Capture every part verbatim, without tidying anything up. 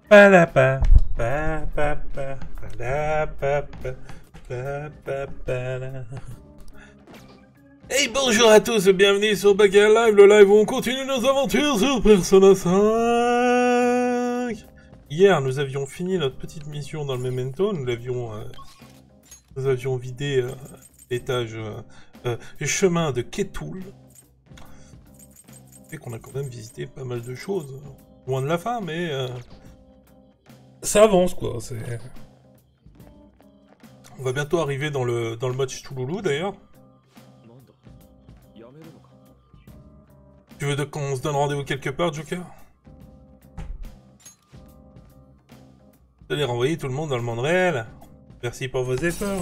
Palapa, pa, pa, pa, pala, pa, pa, pa, pa, pala. Hey, bonjour à tous, bienvenue sur Baka Live, le live où on continue nos aventures sur Persona cinq. Hier, nous avions fini notre petite mission dans le Memento, nous l'avions, euh, nous avions vidé euh, l'étage euh, euh, chemin de Ketoul. Et qu'on a quand même visité pas mal de choses, loin de la fin, mais euh, ça avance quoi. C'est... On va bientôt arriver dans le dans le mode Ch'touloulou d'ailleurs. Tu veux de... qu'on se donne rendez-vous quelque part, Joker? Vous allez renvoyer tout le monde dans le monde réel. Merci pour vos efforts.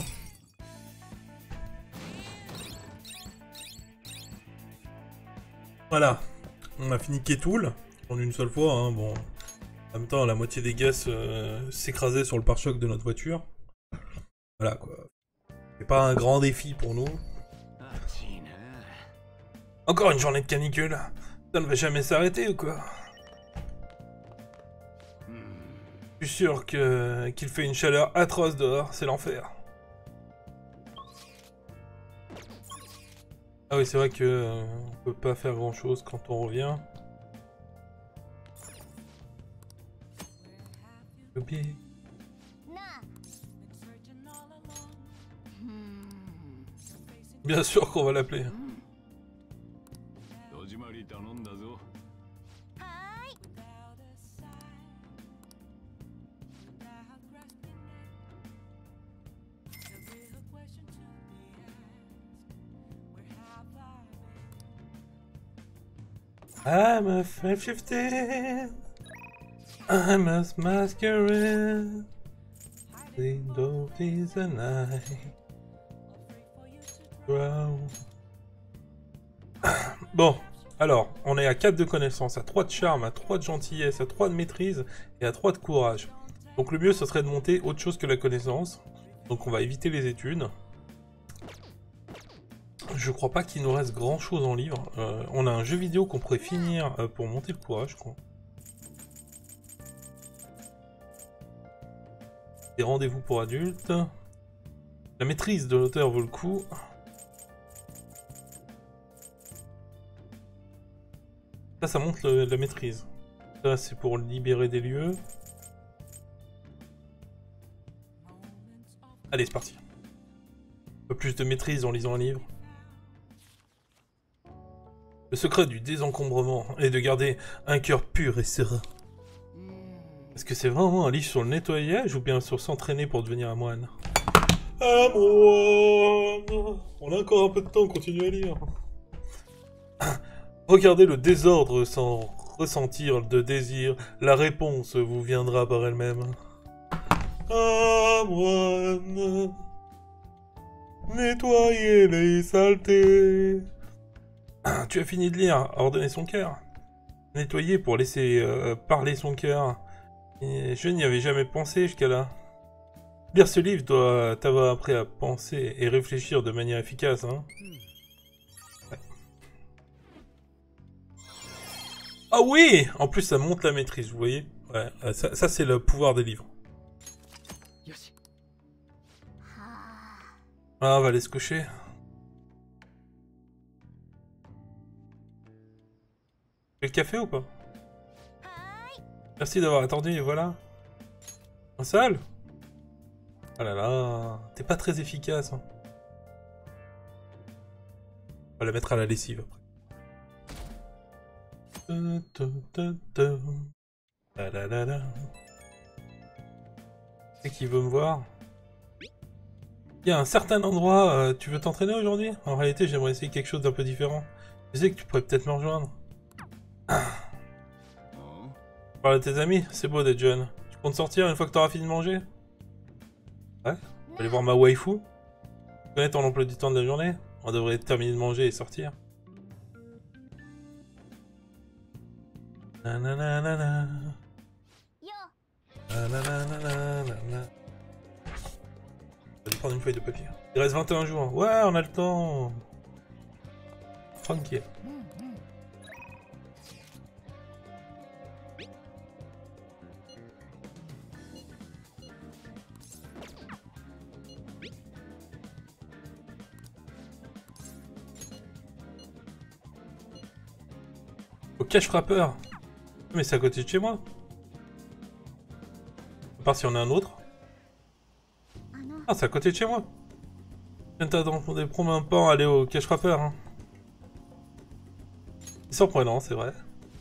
Voilà, on a fini Ketoul en une seule fois. Hein. Bon, en même temps, la moitié des gars euh, s'écrasaient sur le pare-choc de notre voiture. Voilà quoi. C'est pas un grand défi pour nous. Encore une journée de canicule. Ça ne va jamais s'arrêter ou quoi? Je suis sûr que qu'il fait une chaleur atroce dehors, c'est l'enfer. Ah oui, c'est vrai que euh, on peut pas faire grand chose quand on revient. Oublié. Bien sûr qu'on va l'appeler. I'm a five fifteen. I'm a masquerade. The dog is a night. Wow. Bon, alors, on est à quatre de connaissance, à trois de charme, à trois de gentillesse, à trois de maîtrise et à trois de courage. Donc le mieux, ce serait de monter autre chose que la connaissance. Donc on va éviter les études. Je crois pas qu'il nous reste grand chose en livre. Euh, on a un jeu vidéo qu'on pourrait finir euh, pour monter le courage, je crois. Des rendez-vous pour adultes. La maîtrise de l'auteur vaut le coup. Ça, ça monte le, la maîtrise. Ça, c'est pour libérer des lieux. Allez, c'est parti. Un peu plus de maîtrise en lisant un livre. Le secret du désencombrement est de garder un cœur pur et serein. Est-ce que c'est vraiment un livre sur le nettoyage ou bien sur s'entraîner pour devenir un moine? Un moine. On a encore un peu de temps, continuez à lire. Regardez le désordre sans ressentir de désir. La réponse vous viendra par elle-même. Un moine. Nettoyer les saletés. Tu as fini de lire, ordonner son cœur. Nettoyer pour laisser euh, parler son cœur. Je n'y avais jamais pensé jusqu'à là. Lire ce livre doit t'avoir appris à penser et réfléchir de manière efficace, hein. Ouais. Ah oui! En plus, ça monte la maîtrise, vous voyez? Ouais, ça, ça c'est le pouvoir des livres. Ah, on va aller se coucher. Le café ou pas? Merci d'avoir attendu, et voilà. Un seul? Oh là là, t'es pas très efficace. Hein. On va la mettre à la lessive après. C'est qui veut me voir? Il y a un certain endroit, euh, tu veux t'entraîner aujourd'hui? En réalité, j'aimerais essayer quelque chose d'un peu différent. Je sais que tu pourrais peut-être me rejoindre. Parle à tes amis, c'est beau d'être jeune. Tu comptes sortir une fois que t'auras fini de manger? Ouais, tu vas aller voir ma waifu. Tu connais ton emploi du temps de la journée? On devrait terminer de manger et sortir. Nananana. Nananana. On va prendre une feuille de papier. Il reste vingt et un jours. Ouais, on a le temps. Tranquille. cache frappeur. Mais c'est à côté de chez moi. À part si on a un autre. Ah, c'est à côté de chez moi. Je viens t'attendre des promenades aller au cache frappeur. Hein. C'est surprenant, c'est vrai.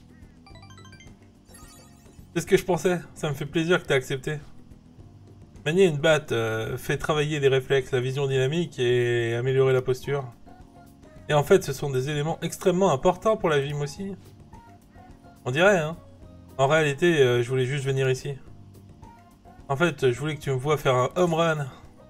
C'est ce que je pensais. Ça me fait plaisir que t'aies accepté. Manier une batte euh, fait travailler les réflexes, la vision dynamique et améliorer la posture. Et en fait, ce sont des éléments extrêmement importants pour la gym aussi. On dirait, hein. En réalité, euh, je voulais juste venir ici. En fait, je voulais que tu me vois faire un home run.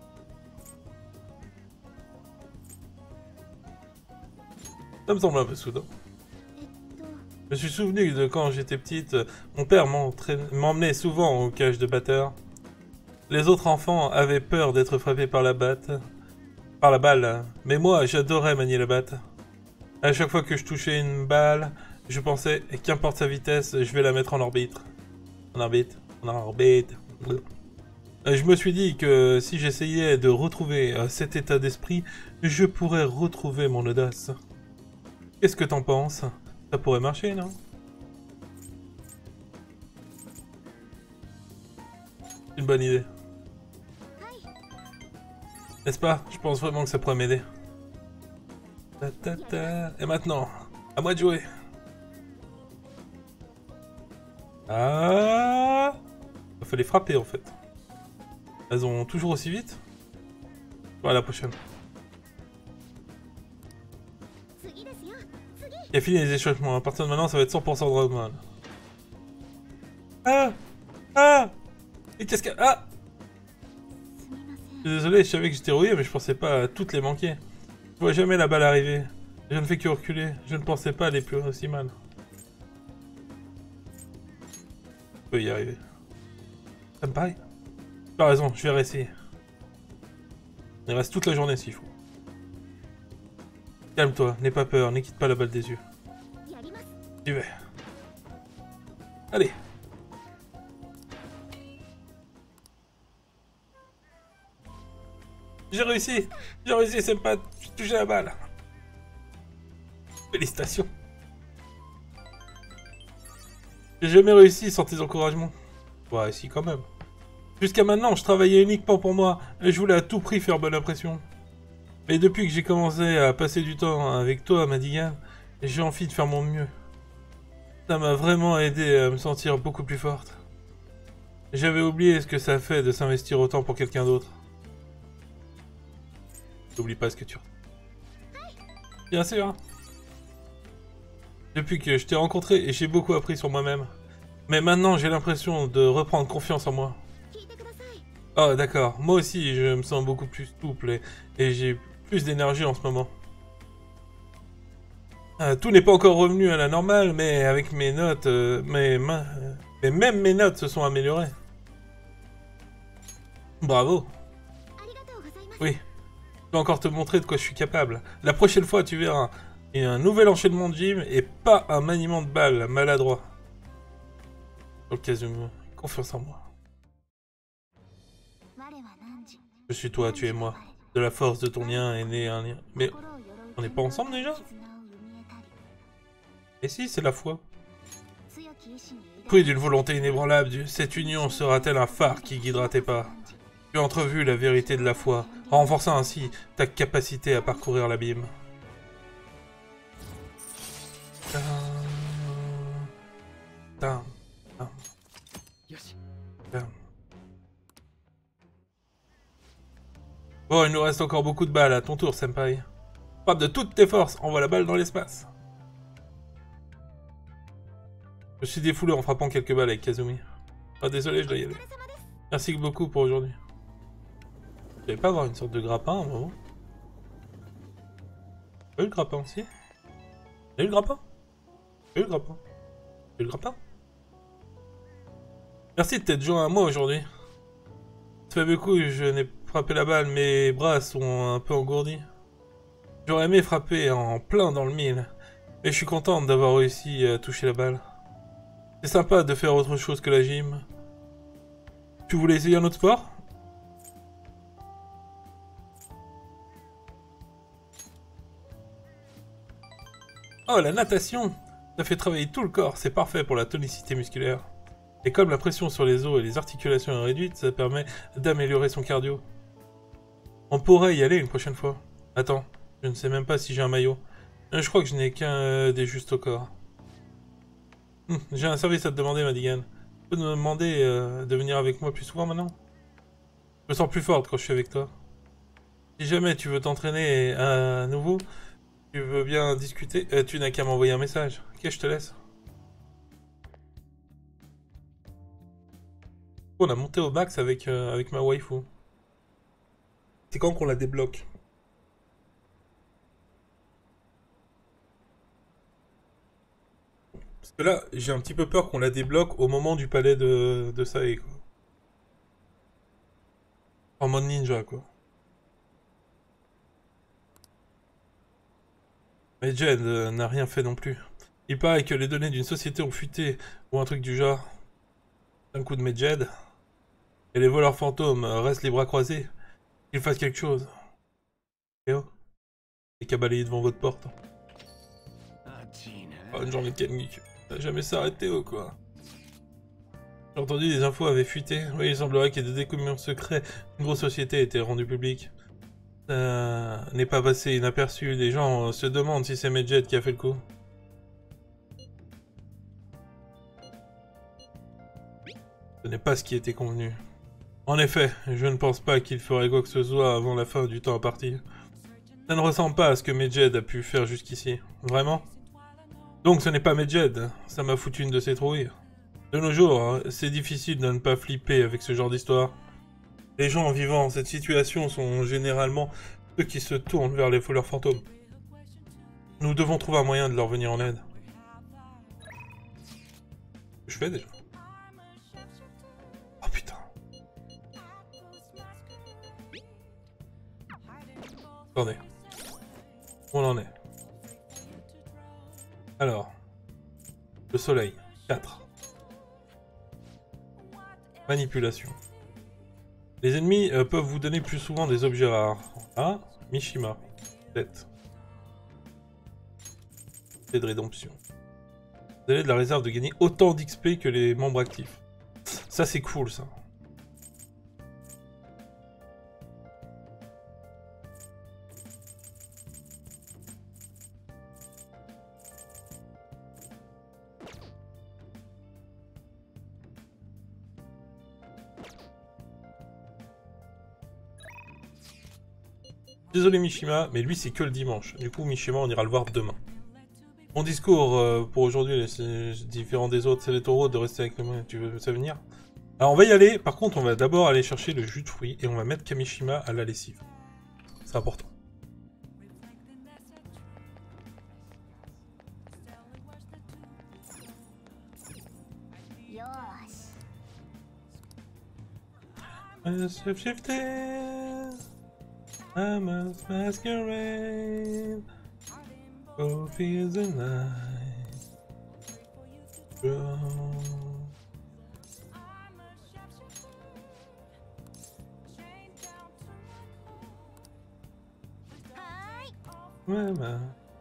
Ça me semble un peu soudain. Je me suis souvenu de quand j'étais petite, mon père m'emmenait souvent au cage de batteur. Les autres enfants avaient peur d'être frappés par la batte, par la balle, mais moi j'adorais manier la batte. À chaque fois que je touchais une balle, je pensais, qu'importe sa vitesse, je vais la mettre en orbite. En orbite, en orbite. Je me suis dit que si j'essayais de retrouver cet état d'esprit, je pourrais retrouver mon audace. Qu'est-ce que t'en penses? Ça pourrait marcher, non? Une bonne idée. N'est-ce pas? Je pense vraiment que ça pourrait m'aider. Ta, ta, ta. Et maintenant, à moi de jouer. Ah! Il fallait frapper en fait. Elles ont toujours aussi vite? Voilà, la prochaine. Il a fini les échauffements. À partir de maintenant, ça va être cent pour cent Dragon. Ah! Ah! Et qu'est-ce que... Ah! Désolé, je savais que j'étais rouillé, mais je pensais pas à toutes les manquer. Je vois jamais la balle arriver. Je ne fais que reculer. Je ne pensais pas aller plus aussi mal. Je peux y arriver. Ça me paraît. Tu as raison, je vais réessayer. Il reste toute la journée s'il faut. Calme-toi, n'aie pas peur, ne quitte pas la balle des yeux. J'y vais. Allez. J'ai réussi. J'ai réussi, c'est pas... J'ai touché la balle. Félicitations. J'ai jamais réussi sans tes encouragements. Ouais, si, quand même. Jusqu'à maintenant, je travaillais uniquement pour moi, et je voulais à tout prix faire bonne impression. Mais depuis que j'ai commencé à passer du temps avec toi, Madigan, j'ai envie de faire mon mieux. Ça m'a vraiment aidé à me sentir beaucoup plus forte. J'avais oublié ce que ça fait de s'investir autant pour quelqu'un d'autre. N'oublie pas ce que tu... Bien sûr. Depuis que je t'ai rencontré, j'ai beaucoup appris sur moi-même. Mais maintenant, j'ai l'impression de reprendre confiance en moi. Oh, d'accord. Moi aussi, je me sens beaucoup plus souple et, et j'ai plus d'énergie en ce moment. Euh, tout n'est pas encore revenu à la normale, mais avec mes notes, euh, mes mains... Euh, mais même mes notes se sont améliorées. Bravo. Oui. Je vais encore te montrer de quoi je suis capable. La prochaine fois, tu verras. Il y a un nouvel enchaînement de gym et pas un maniement de balle maladroit. Occasion, confiance en moi. Je suis toi, tu es moi. De la force de ton lien est né un lien. Mais on n'est pas ensemble déjà? Et si, c'est la foi. Pris d'une volonté inébranlable, cette union sera-t-elle un phare qui guidera tes pas? Tu as entrevu la vérité de la foi, renforçant ainsi ta capacité à parcourir l'abîme. Down, down, down. Bon, il nous reste encore beaucoup de balles, à ton tour, Senpai. Frappe de toutes tes forces, envoie la balle dans l'espace. Je suis défoulé en frappant quelques balles avec Kazumi. Oh, désolé, je dois y aller. Merci beaucoup pour aujourd'hui. Je vais pas avoir une sorte de grappin à un moment. J'ai eu le grappin aussi. J'ai eu le grappin. J'ai eu le grappin. J'ai eu le grappin. Merci de t'être joint à moi aujourd'hui. Ça fait beaucoup que je n'ai frappé la balle, mes bras sont un peu engourdis. J'aurais aimé frapper en plein dans le mille, mais je suis contente d'avoir réussi à toucher la balle. C'est sympa de faire autre chose que la gym. Tu voulais essayer un autre sport? Oh, la natation! Ça fait travailler tout le corps, c'est parfait pour la tonicité musculaire. Et comme la pression sur les os et les articulations est réduite, ça permet d'améliorer son cardio. On pourrait y aller une prochaine fois. Attends, je ne sais même pas si j'ai un maillot. Je crois que je n'ai qu'un euh, des justes au corps. Hum, j'ai un service à te demander, Madigan. Tu peux me demander euh, de venir avec moi plus souvent maintenant? Je me sens plus forte quand je suis avec toi. Si jamais tu veux t'entraîner à nouveau, tu veux bien discuter, euh, tu n'as qu'à m'envoyer un message. Ok, je te laisse. On a monté au max avec, euh, avec ma waifu. C'est quand qu'on la débloque? Parce que là, j'ai un petit peu peur qu'on la débloque au moment du palais de, de Sae, quoi. En mode ninja, quoi. Mais Jed euh, n'a rien fait non plus. Il paraît que les données d'une société ont fuité, ou un truc du genre. Un coup de Medjed. Et les voleurs fantômes euh, restent les bras croisés. Qu'ils fassent quelque chose. Et oh. Et qu'à balayer devant votre porte. Oh, une journée de Kengeek. Ça n'a jamais s'arrêté, oh quoi. J'ai entendu des infos avaient fuité. Oui, il semblerait que des découvertes secrets d'une grosse société étaient rendues publiques. Ça n'est pas passé inaperçu. Les gens euh, se demandent si c'est Medjed qui a fait le coup. Ce n'est pas ce qui était convenu. En effet, je ne pense pas qu'il ferait quoi que ce soit avant la fin du temps imparti. Ça ne ressemble pas à ce que Medjed a pu faire jusqu'ici. Vraiment? Donc ce n'est pas Medjed. Ça m'a foutu une de ses trouilles. De nos jours, hein, c'est difficile de ne pas flipper avec ce genre d'histoire. Les gens vivant cette situation sont généralement ceux qui se tournent vers les voleurs fantômes. Nous devons trouver un moyen de leur venir en aide. Je fais déjà. Oh putain. Attendez. Où on en est? Alors. Le soleil. quatre. Manipulation. Les ennemis euh, peuvent vous donner plus souvent des objets rares. Ah, Mishima. sept. C'est de rédemption. Vous avez de la réserve de gagner autant d'X P que les membres actifs. Ça, c'est cool, ça. Désolé Mishima, mais lui c'est que le dimanche. Du coup Mishima on ira le voir demain. Mon discours euh, pour aujourd'hui c'est différent des autres, c'est les taureaux de rester avec nous. Tu veux ça venir? Alors on va y aller, par contre on va d'abord aller chercher le jus de fruits et on va mettre Kamishima à la lessive. C'est important. I must masquerade. Coffee is a night. Mama.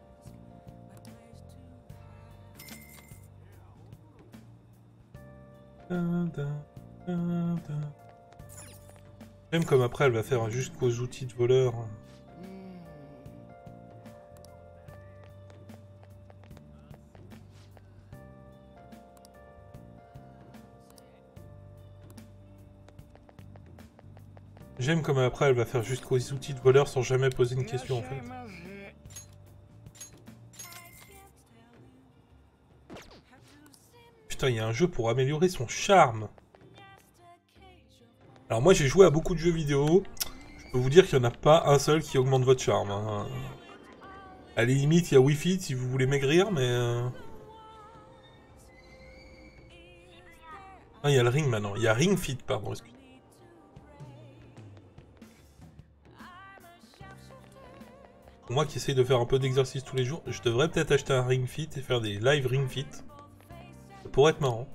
Même comme après elle va faire jusqu'aux outils de voleur. J'aime comme après elle va faire jusqu'aux outils de voleur sans jamais poser une question en fait. Putain, il y a un jeu pour améliorer son charme. Alors moi j'ai joué à beaucoup de jeux vidéo, je peux vous dire qu'il n'y en a pas un seul qui augmente votre charme. Hein. À la limite il y a Wii Fit si vous voulez maigrir, mais... Euh... Ah, il y a le Ring maintenant, il y a Ring Fit, pardon, excusez. Pour moi qui essaye de faire un peu d'exercice tous les jours, je devrais peut-être acheter un Ring Fit et faire des live Ring Fit. Ça pourrait être marrant.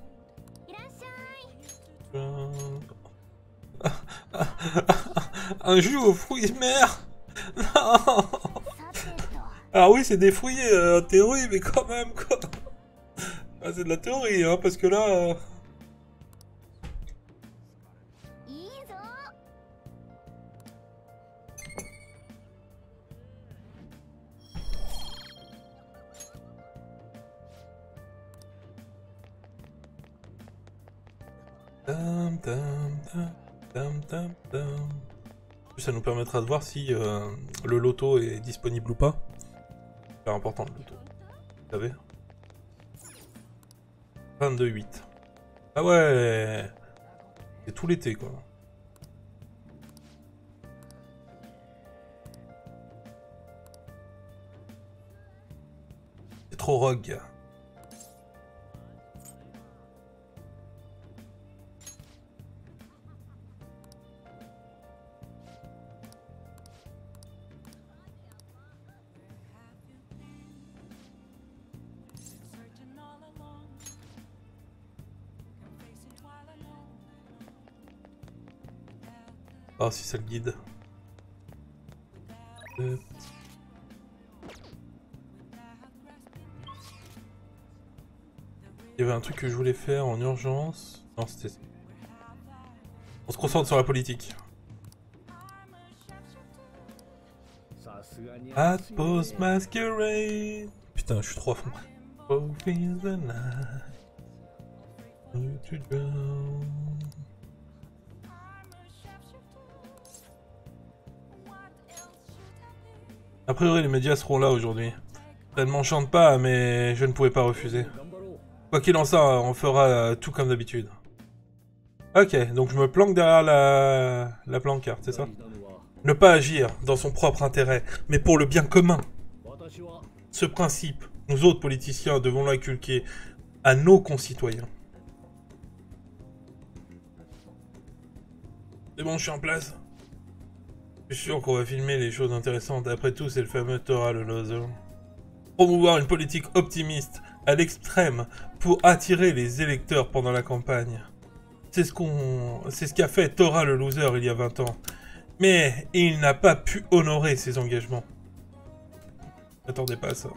Euh... Un jus aux fruits de mer. Non. Alors oui, c'est des fruits euh, en théorie, mais quand même, quoi. Ah, c'est de la théorie, hein, parce que là... Euh... Tam, tam, tam, tam, tam, tam. Ça nous permettra de voir si euh, le loto est disponible ou pas. C'est super important le loto. Vous savez. vingt-deux huit. Ah ouais. C'est tout l'été quoi. C'est trop rogue. Ah, si ça le guide. Euh... Il y avait un truc que je voulais faire en urgence. Non, c'était... On se concentre sur la politique. At Post Masquerade. Putain, je suis trop à fond. A priori, les médias seront là aujourd'hui. Ça ne m'enchante pas, mais je ne pouvais pas refuser. Quoi qu'il en soit, on fera tout comme d'habitude. Ok, donc je me planque derrière la, la pancarte, c'est ça? Ne pas agir dans son propre intérêt, mais pour le bien commun. Ce principe, nous autres politiciens devons l'inculquer à nos concitoyens. C'est bon, je suis en place. Je suis sûr qu'on va filmer les choses intéressantes. Après tout, c'est le fameux Tora le loser. Promouvoir une politique optimiste à l'extrême pour attirer les électeurs pendant la campagne. C'est ce qu'on, c'est ce qu'a fait Tora le loser il y a vingt ans. Mais il n'a pas pu honorer ses engagements. N'attendez pas à ça.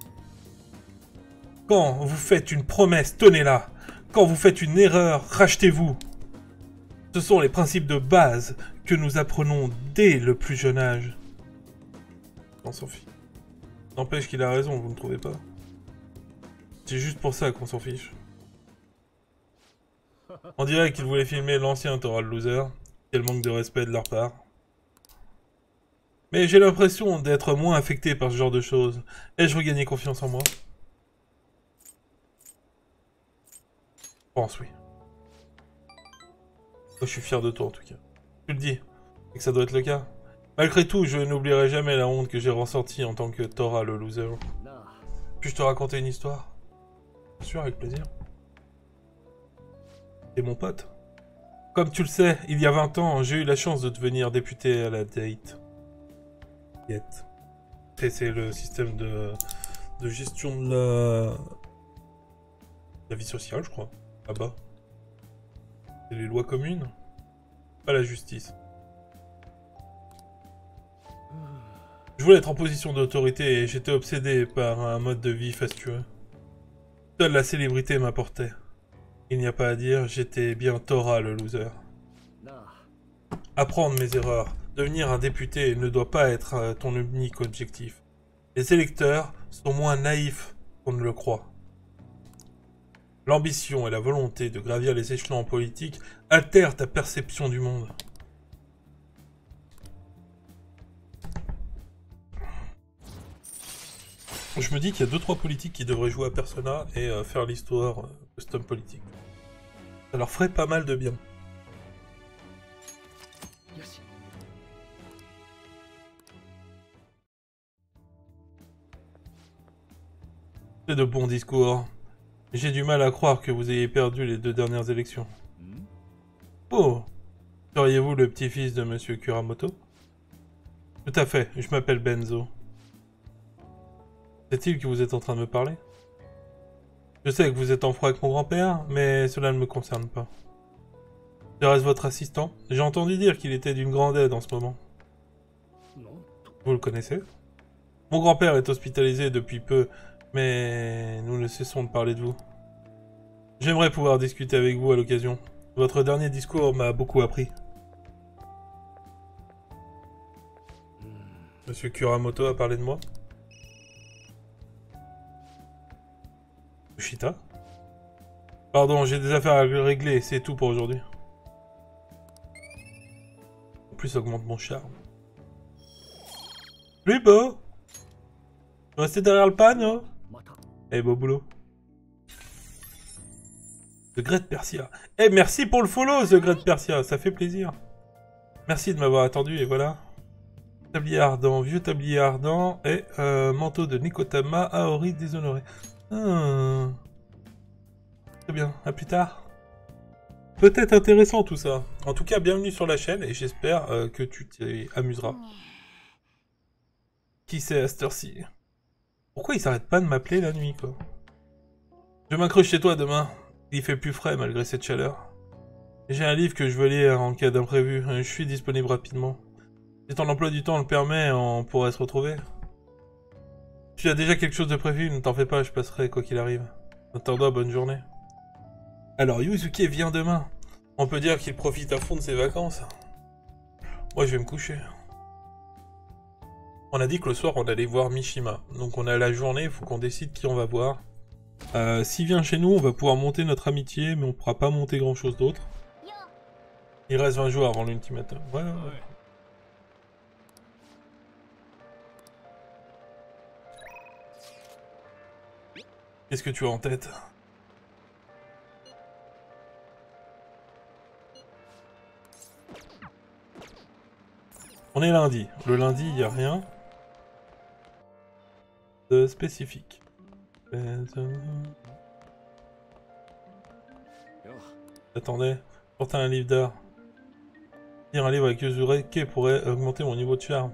Quand vous faites une promesse, tenez-la. Quand vous faites une erreur, rachetez-vous. Ce sont les principes de base que nous apprenons dès le plus jeune âge. On s'en fiche. N'empêche qu'il a raison, vous ne trouvez pas? C'est juste pour ça qu'on s'en fiche. On dirait qu'ils voulaient filmer l'ancien Tora le loser. Quel manque de respect de leur part. Mais j'ai l'impression d'être moins affecté par ce genre de choses. Ai-je regagné confiance en moi? Je pense oui. Je suis fier de toi en tout cas. Tu le dis, et que ça doit être le cas. Malgré tout, je n'oublierai jamais la honte que j'ai ressentie en tant que Tora le loser. Puis-je te raconter une histoire? Bien sûr, avec plaisir. Et mon pote. Comme tu le sais, il y a vingt ans, j'ai eu la chance de devenir député à la date. Yet. C'est le système de, de gestion de la... de la vie sociale, je crois. Là-bas. C'est les lois communes, pas la justice. Je voulais être en position d'autorité et j'étais obsédé par un mode de vie fastueux. Seule la célébrité m'apportait. Il n'y a pas à dire, j'étais bien Tora le loser. Apprendre mes erreurs, devenir un député ne doit pas être ton unique objectif. Les électeurs sont moins naïfs qu'on ne le croit. L'ambition et la volonté de gravir les échelons politiques altèrent ta perception du monde. Je me dis qu'il y a deux trois politiques qui devraient jouer à Persona et euh, faire l'histoire euh, de cet homme politique. Ça leur ferait pas mal de bien. C'est de bons discours. J'ai du mal à croire que vous ayez perdu les deux dernières élections. Oh, seriez-vous le petit-fils de Monsieur Kuramoto? Tout à fait, je m'appelle Benzo. C'est-il que vous êtes en train de me parler? Je sais que vous êtes en froid avec mon grand-père, mais cela ne me concerne pas. Je reste votre assistant. J'ai entendu dire qu'il était d'une grande aide en ce moment. Vous le connaissez? Mon grand-père est hospitalisé depuis peu, mais nous ne cessons de parler de vous. J'aimerais pouvoir discuter avec vous à l'occasion. Votre dernier discours m'a beaucoup appris. Monsieur Kuramoto a parlé de moi. Ushita. Pardon, j'ai des affaires à régler, c'est tout pour aujourd'hui. En plus, ça augmente mon charme. Lui, beau. Restez derrière le panneau. Eh, beau boulot. The Great Persia. Eh, merci pour le follow, The Great Persia, ça fait plaisir. Merci de m'avoir attendu, et voilà. Tablier ardent, vieux tablier ardent, et euh, manteau de Nikotama, Aori déshonoré. Ah. Très bien, à plus tard. Peut-être intéressant tout ça. En tout cas, bienvenue sur la chaîne, et j'espère euh, que tu t'amuseras. Qui c'est à cette heure-ci? Pourquoi il s'arrête pas de m'appeler la nuit, quoi? Je m'accroche chez toi demain. Il fait plus frais malgré cette chaleur. J'ai un livre que je veux lire en cas d'imprévu. Je suis disponible rapidement. Si ton emploi du temps le permet, on pourrait se retrouver. Tu as déjà quelque chose de prévu, ne t'en fais pas, je passerai quoi qu'il arrive. En attendant, bonne journée. Alors, Yuzuki vient demain. On peut dire qu'il profite à fond de ses vacances. Moi, je vais me coucher. On a dit que le soir, on allait voir Mishima. Donc on a la journée, il faut qu'on décide qui on va voir. Euh, S'il vient chez nous, on va pouvoir monter notre amitié, mais on pourra pas monter grand chose d'autre. Il reste vingt jours avant l'ultimatum. Ouais, ouais, ouais. Qu'est-ce que tu as en tête? On est lundi. Le lundi, il n'y a rien de spécifique. Attendez, porter un livre d'art. Lire un livre avec Yuzureke pourrait augmenter mon niveau de charme.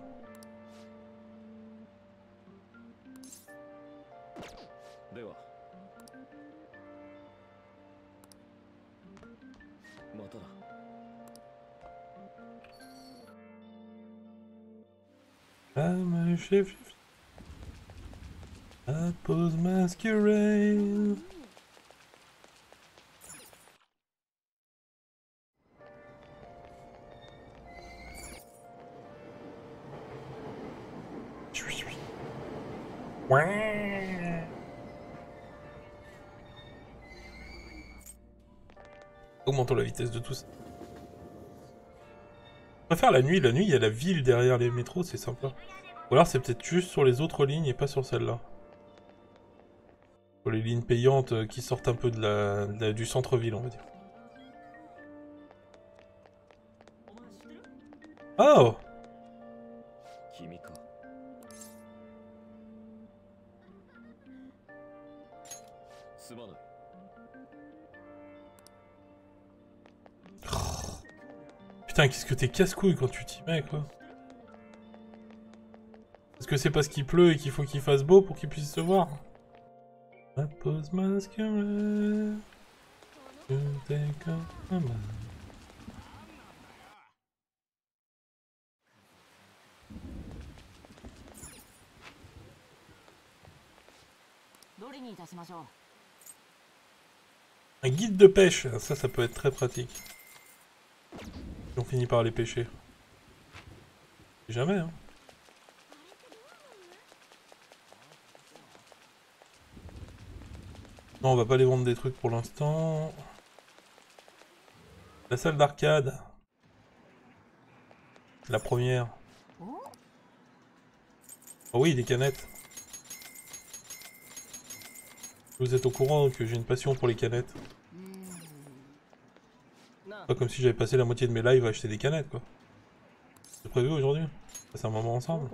I'm a chef. I pose masquerade. Ouais. Augmentons la vitesse de tous. On va faire la nuit. La nuit, il y a la ville derrière les métros, c'est sympa. Ou alors c'est peut-être juste sur les autres lignes et pas sur celle-là. Sur les lignes payantes qui sortent un peu de la, de la, du centre-ville, on va dire. Oh! Putain, qu'est-ce que t'es casse-couille quand tu t'y mets, quoi. Est-ce que c'est parce qu'il pleut et qu'il faut qu'il fasse beau pour qu'il puisse se voir? I pose masquerade. You take off my mind. Un guide de pêche, ça, ça peut être très pratique. Et on finit par aller pêcher. Jamais, hein. Non, on va pas les vendre des trucs pour l'instant. La salle d'arcade. La première. Oh oui, des canettes. Vous êtes au courant que j'ai une passion pour les canettes. Pas comme si j'avais passé la moitié de mes lives à acheter des canettes, quoi. C'est prévu aujourd'hui. C'est un moment ensemble.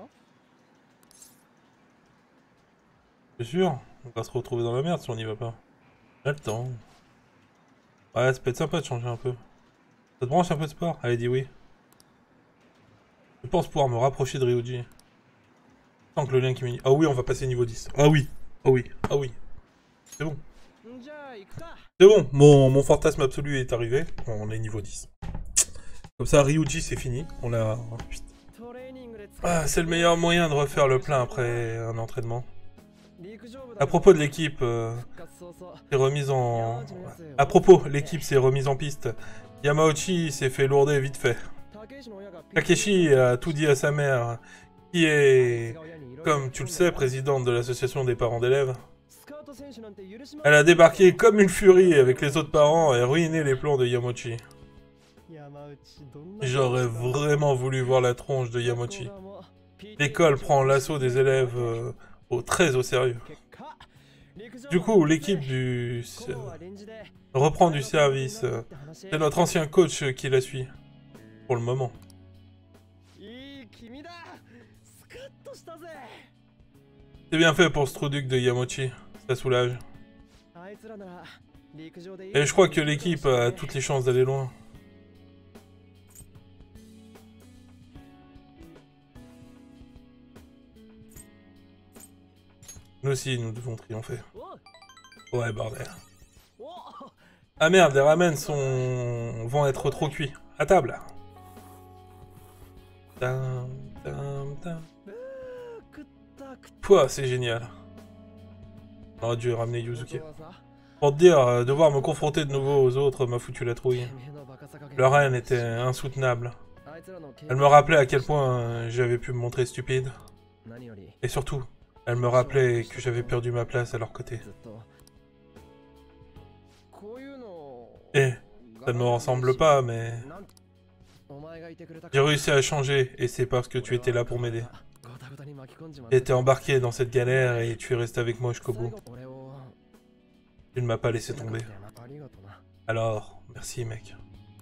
C'est sûr. On va se retrouver dans la merde si on n'y va pas. J'ai le temps. Ouais, ça peut être sympa de changer un peu. Ça te branche un peu de sport? Allez, dis oui. Je pense pouvoir me rapprocher de Ryuji. Tant que le lien qui me dit... Ah oui, on va passer niveau dix. Ah oui. Ah oui. Ah oui. C'est bon. C'est bon. Mon, mon fantasme absolu est arrivé. On est niveau dix. Comme ça, Ryuji, c'est fini. On a... Ah, c'est le meilleur moyen de refaire le plein après un entraînement. À propos de l'équipe, euh, s'est remise en... À propos, l'équipe s'est remise en piste. Yamauchi s'est fait lourder vite fait. Takeshi a tout dit à sa mère, qui est, comme tu le sais, présidente de l'association des parents d'élèves. Elle a débarqué comme une furie avec les autres parents et ruiné les plans de Yamauchi. J'aurais vraiment voulu voir la tronche de Yamauchi. L'école prend l'assaut des élèves euh, au, très au sérieux. Du coup, l'équipe du euh, reprend du service. Euh, C'est notre ancien coach qui la suit. Pour le moment. C'est bien fait pour ce Struduc de Yamauchi. Ça soulage. Et je crois que l'équipe a toutes les chances d'aller loin. Nous aussi, nous devons triompher. Ouais, bordel. Ah merde, les ramen sont... vont être trop cuits. À table. Tam, tam, tam. Pouah, c'est génial. On aurait dû ramener Yuzuki. Pour te dire, euh, devoir me confronter de nouveau aux autres m'a foutu la trouille. Leur haine était insoutenable. Elle me rappelait à quel point euh, j'avais pu me montrer stupide. Et surtout, elle me rappelait que j'avais perdu ma place à leur côté. Et ça ne me ressemble pas, mais... J'ai réussi à changer, et c'est parce que tu étais là pour m'aider. J'ai été embarqué dans cette galère et tu es resté avec moi jusqu'au bout. Tu ne m'as pas laissé tomber. Alors, merci mec.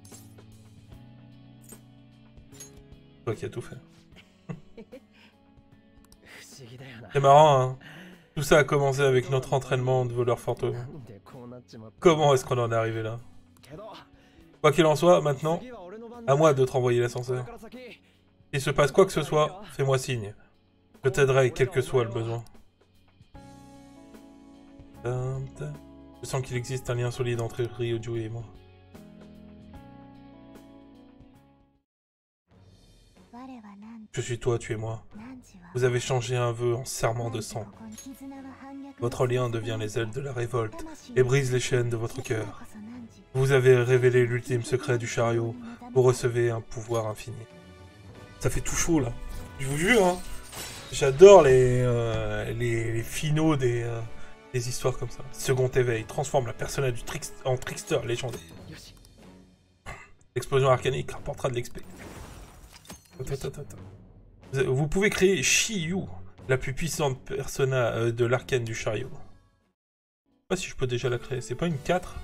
Toi qui as tout fait. C'est marrant, hein. Tout ça a commencé avec notre entraînement de voleur fantôme. Comment est-ce qu'on en est arrivé là? Quoi qu'il en soit, maintenant, à moi de te renvoyer l'ascenseur. S'il se passe quoi que ce soit, fais-moi signe. Je t'aiderai quel que soit le besoin. Je sens qu'il existe un lien solide entre Ryoju et moi. Je suis toi, tu es moi. Vous avez changé un vœu en serment de sang. Votre lien devient les ailes de la révolte et brise les chaînes de votre cœur. Vous avez révélé l'ultime secret du chariot. Vous recevez un pouvoir infini. Ça fait tout chaud là. Je vous jure, hein. J'adore les, euh, les, les finaux des, euh, des histoires comme ça. Second éveil transforme la personne du trix en trickster légendaire. L'explosion arcanique rapportera de l'X P. Vous pouvez créer Shiyu, la plus puissante persona euh, de l'arcane du chariot. Je sais pas si je peux déjà la créer. C'est pas une quatre?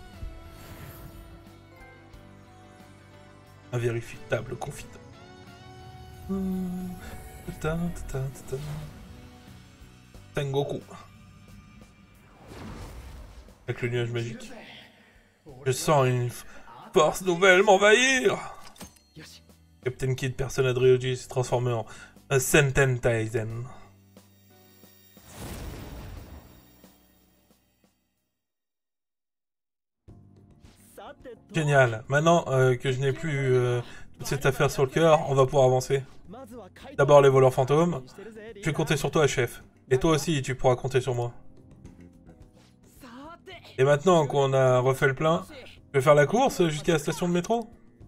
Un véritable confitant. Tengoku. Avec le nuage magique. Je sens une force nouvelle m'envahir. Captain Kid, persona de Ryoji, s'est transformé en un Senten Taizen. Génial. Maintenant euh, que je n'ai plus euh, toute cette affaire sur le cœur, on va pouvoir avancer. D'abord les voleurs fantômes. Je vais compter sur toi, chef. Et toi aussi, tu pourras compter sur moi. Et maintenant qu'on a refait le plein, je vais faire la course jusqu'à la station de métro.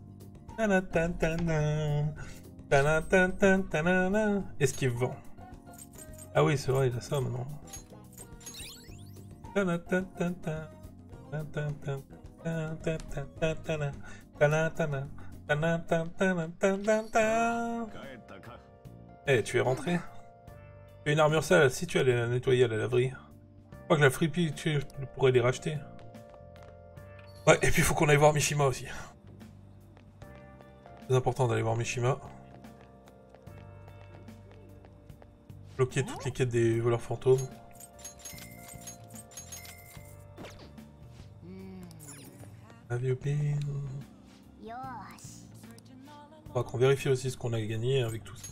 Esquive-vent. Ah oui, c'est vrai, il a ça maintenant. Eh, hey, tu es rentré? Tu as une armure sale, si tu allais la nettoyer à la laverie. Je crois que la fripie, tu pourrais les racheter. Ouais, et puis il faut qu'on aille voir Mishima aussi. C'est important d'aller voir Mishima. Bloquer toutes les quêtes des voleurs fantômes. Have you been... Faudra qu'on vérifie aussi ce qu'on a gagné avec tout ça.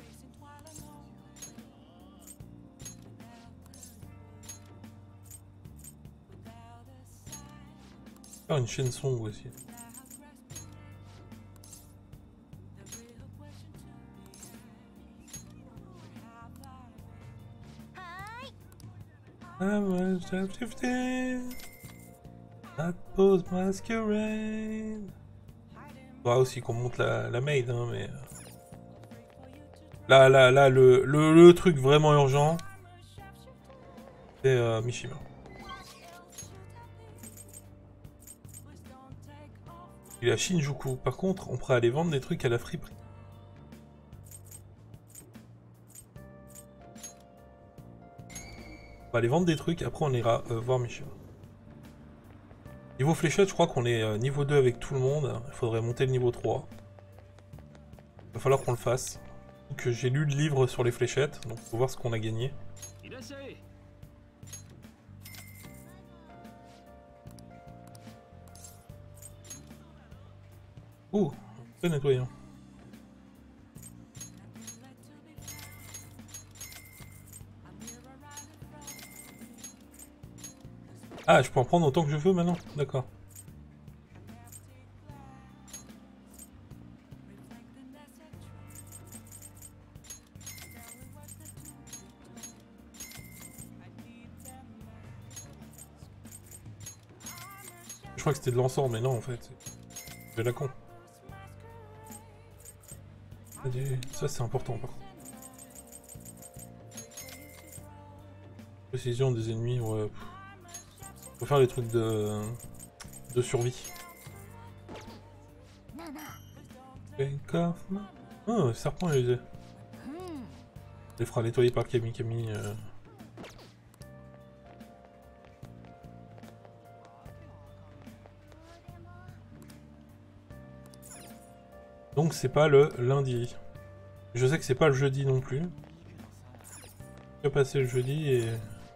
Faire une chaîne sombre aussi. I was just fifteen. That was masquerade. Faudra aussi qu'on monte la, la maid, hein, mais... Là, là, là, le, le, le truc vraiment urgent, c'est euh, Mishima. Il a Shinjuku. Par contre, on pourrait aller vendre des trucs à la friperie. On va aller vendre des trucs, après on ira euh, voir Mishima. Niveau fléchette, je crois qu'on est euh, niveau deux avec tout le monde. Il faudrait monter le niveau trois. Il va falloir qu'on le fasse. Donc j'ai lu le livre sur les fléchettes, donc faut voir ce qu'on a gagné. Ouh, très nettoyant. Ah, je peux en prendre autant que je veux maintenant? D'accord. Je crois que c'était de l'encens, mais non en fait. C'est de la con. Ça c'est important par contre. Précision des ennemis, ouais. Faut faire des trucs de, de survie. Oh, serpent usé. Il fera nettoyer par Camille Camille. Euh... Donc c'est pas le lundi. Je sais que c'est pas le jeudi non plus. Je vais passer le jeudi et...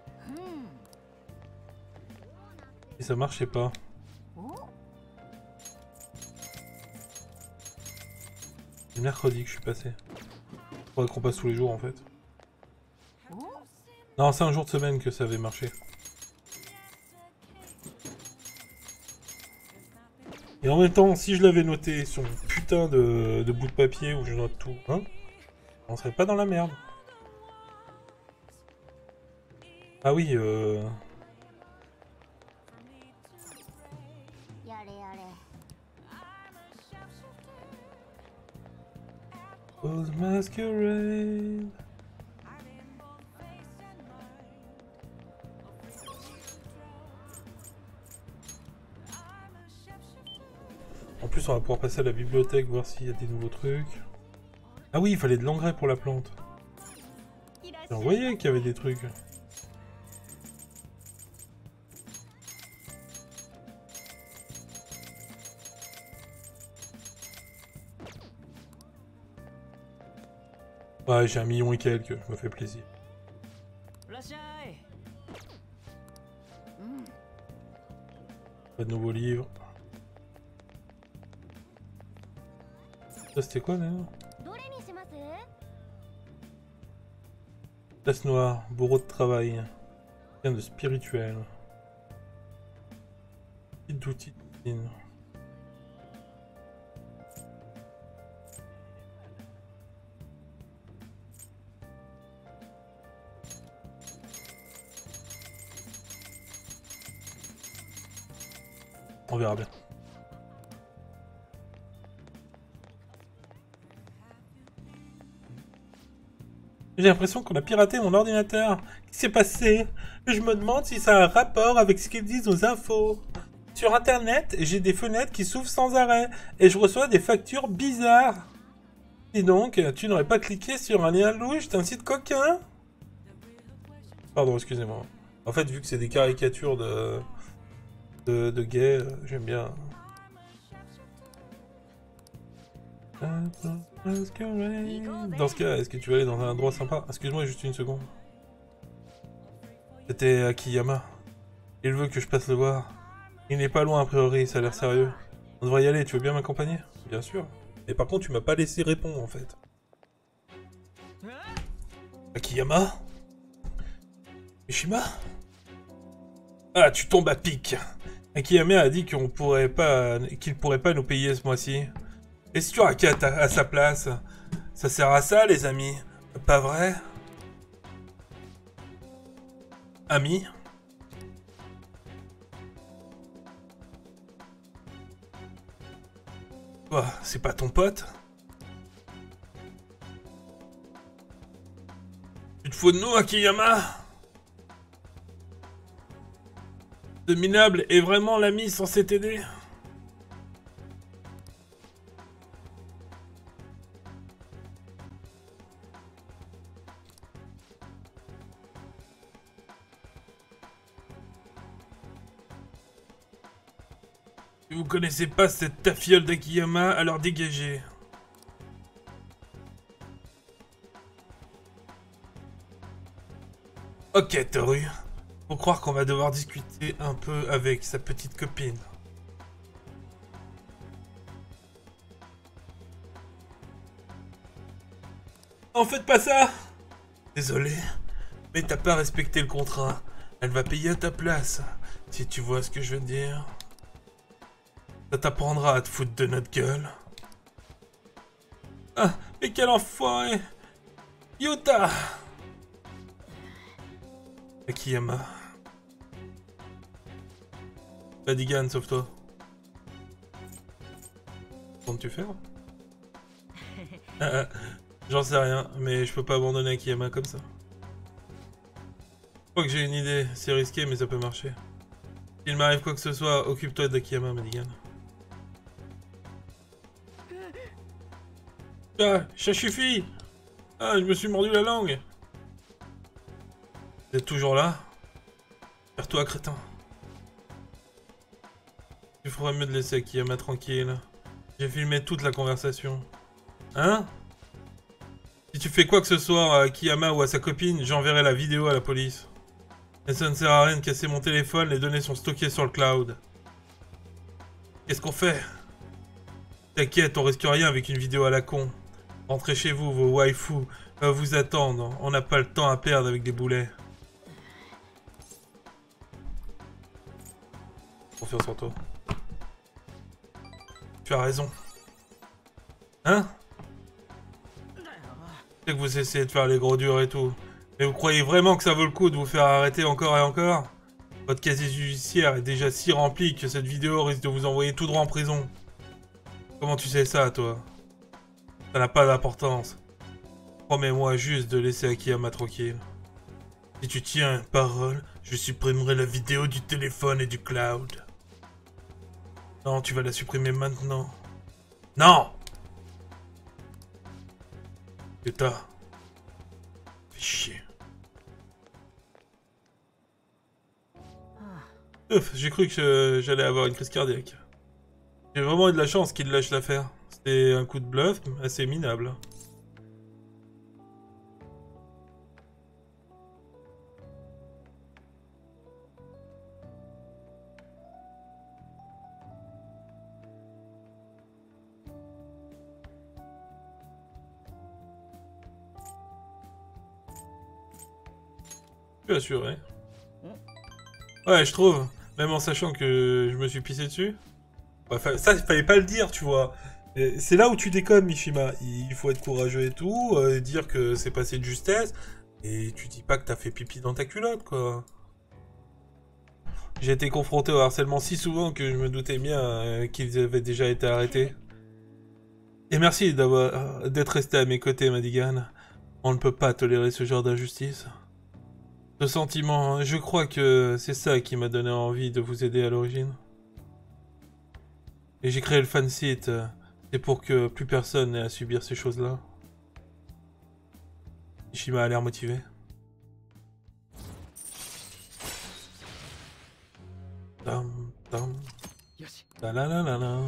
et ça marchait pas. C'est mercredi que je suis passé. Faudrait qu'on passe tous les jours en fait. Non, c'est un jour de semaine que ça avait marché. Et en même temps, si je l'avais noté sur mon putain de, de bout de papier où je note tout, hein, on serait pas dans la merde. Ah oui, euh... Was masquerade. En plus, on va pouvoir passer à la bibliothèque, voir s'il y a des nouveaux trucs. Ah oui, il fallait de l'engrais pour la plante. On voyait qu'il y avait des trucs. Ouais, j'ai un million et quelques, je me fais plaisir. Pas de nouveaux livres. Ça c'était quoi d'ailleurs? Place noire, bourreau de travail. Rien de spirituel. Kit d'outils. On verra bien. J'ai l'impression qu'on a piraté mon ordinateur. Qu'est-ce qui s'est passé? Je me demande si ça a un rapport avec ce qu'ils disent aux infos. Sur internet, j'ai des fenêtres qui s'ouvrent sans arrêt. Et je reçois des factures bizarres. Et donc, tu n'aurais pas cliqué sur un lien louche d'un site coquin? Pardon, excusez-moi. En fait, vu que c'est des caricatures de... de, de gays, j'aime bien... Dans ce cas, est-ce que tu vas aller dans un endroit sympa? Excuse-moi juste une seconde. C'était Akiyama. Il veut que je passe le voir. Il n'est pas loin a priori, ça a l'air sérieux. On devrait y aller, tu veux bien m'accompagner? Bien sûr. Mais par contre, tu m'as pas laissé répondre en fait. Akiyama? Mishima? Ah, tu tombes à pic. Akiyama a dit qu'on pourrait pas, qu'il pourrait pas nous payer ce mois-ci. Et si tu raquettes à, à sa place? Ça sert à ça, les amis? Pas vrai? Amis? Quoi, c'est pas ton pote? Tu te fous de nous, Akiyama? Ce minable est vraiment l'ami censé t'aider? Si vous connaissez pas cette tafiole d'Akiyama, alors dégagez. Ok, Toru. Faut croire qu'on va devoir discuter un peu avec sa petite copine. En faites pas ça! Désolé, mais t'as pas respecté le contrat. Elle va payer à ta place, si tu vois ce que je veux dire. Ça t'apprendra à te foutre de notre gueule. Ah, mais quel enfoiré! Yuta! Akiyama. Madigan, sauve-toi. Comptes-tu faire? ah, ah, J'en sais rien, mais je peux pas abandonner Akiyama comme ça. Je crois que j'ai une idée, c'est risqué mais ça peut marcher. S'il m'arrive quoi que ce soit, occupe-toi d'Akiyama, Madigan. Ah, ça suffit! Ah, je me suis mordu la langue! Vous êtes toujours là? Perds-toi, crétin. Tu ferais mieux de laisser Akiyama tranquille. J'ai filmé toute la conversation. Hein? Si tu fais quoi que ce soit à Akiyama ou à sa copine, j'enverrai la vidéo à la police. Et ça ne sert à rien de casser mon téléphone, les données sont stockées sur le cloud. Qu'est-ce qu'on fait? T'inquiète, on risque rien avec une vidéo à la con. Rentrez chez vous, vos waifus euh, vous attendent. On n'a pas le temps à perdre avec des boulets. Confiance en toi. Tu as raison. Hein? Je sais que vous essayez de faire les gros durs et tout. Mais vous croyez vraiment que ça vaut le coup de vous faire arrêter encore et encore? Votre casier judiciaire est déjà si rempli que cette vidéo risque de vous envoyer tout droit en prison. Comment tu sais ça, toi? Ça n'a pas d'importance. Promets-moi juste de laisser Akiyama tranquille. Si tu tiens une parole, je supprimerai la vidéo du téléphone et du cloud. Non, tu vas la supprimer maintenant. Non! Yuta. Fais chier. Ouf, j'ai cru que j'allais avoir une crise cardiaque. J'ai vraiment eu de la chance qu'il lâche l'affaire. C'était un coup de bluff assez minable. Je suis assuré. Ouais, je trouve. Même en sachant que je me suis pissé dessus. Enfin, ça, il fallait pas le dire, tu vois. C'est là où tu déconnes, Mishima. Il faut être courageux et tout, euh, dire que c'est passé de justesse, et tu dis pas que t'as fait pipi dans ta culotte, quoi. J'ai été confronté au harcèlement si souvent que je me doutais bien euh, qu'ils avaient déjà été arrêtés. Et merci d'avoir d'être resté à mes côtés, Madigan. On ne peut pas tolérer ce genre d'injustice. Ce sentiment, je crois que c'est ça qui m'a donné envie de vous aider à l'origine. Et j'ai créé le fansite, c'est pour que plus personne n'ait à subir ces choses-là. Mishima a l'air motivé. Tam, tam. La la la la la.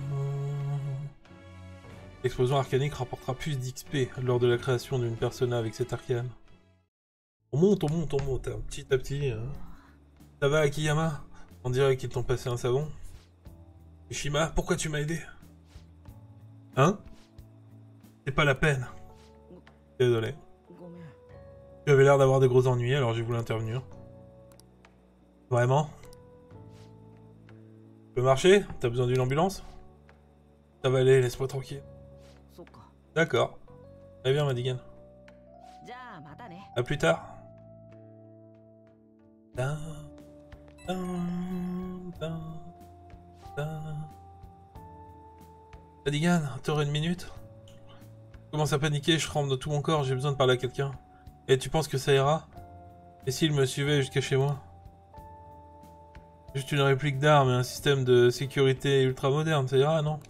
L'explosion arcanique rapportera plus d'X P lors de la création d'une persona avec cet arcane. On monte, on monte, on monte, hein, petit à petit. Hein. Ça va, Akiyama? On dirait qu'ils t'ont passé un savon. Mishima, pourquoi tu m'as aidé? Hein? C'est pas la peine. Désolé. Tu avais l'air d'avoir des gros ennuis, alors j'ai voulu intervenir. Vraiment? Tu peux marcher? T'as besoin d'une ambulance? Ça va aller, laisse-moi tranquille. D'accord. Très bien, Madigan. A plus tard. Dun, dun, dun, dun. Cadigan, t'aurais une minute? Je commence à paniquer, je tremble de tout mon corps, j'ai besoin de parler à quelqu'un. Et tu penses que ça ira? Et s'il me suivait jusqu'à chez moi? Juste une réplique d'armes et un système de sécurité ultra moderne, ça ira, non?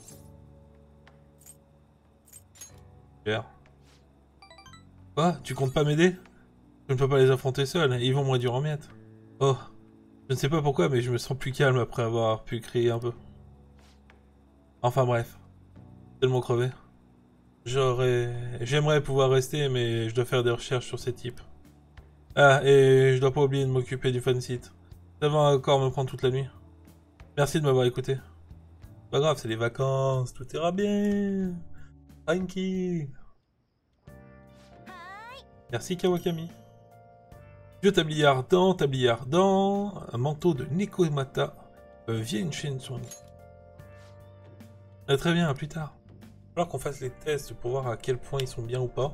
Super. Quoi? Tu comptes pas m'aider? Je ne peux pas les affronter seul, ils vont me réduire en miettes. Oh, je ne sais pas pourquoi, mais je me sens plus calme après avoir pu crier un peu. Enfin bref, tellement crevé. J'aurais... J'aimerais pouvoir rester, mais je dois faire des recherches sur ces types. Ah, et je dois pas oublier de m'occuper du fansite. Ça va encore me prendre toute la nuit. Merci de m'avoir écouté. Pas grave, c'est les vacances, tout ira bien. Tranquille. Merci Kawakami. Vieux tablier ardent, tablier ardent, un manteau de Nekomata, euh, Vien Shensung. Ah, très bien, à plus tard. Il va falloir qu'on fasse les tests pour voir à quel point ils sont bien ou pas.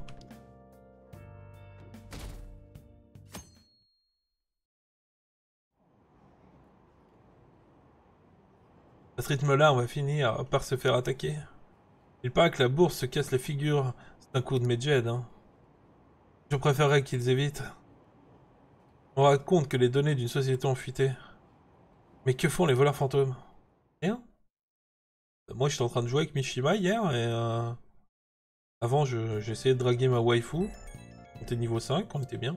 À ce rythme-là, on va finir par se faire attaquer. Il paraît que la bourse se casse la figure. C'est un coup de Medjed, hein. Je préférerais qu'ils évitent. On raconte que les données d'une société ont fuité. Mais que font les voleurs fantômes? Rien. Moi, j'étais en train de jouer avec Mishima hier et... Euh... Avant, j'ai essayé de draguer ma waifu. On était niveau cinq, on était bien.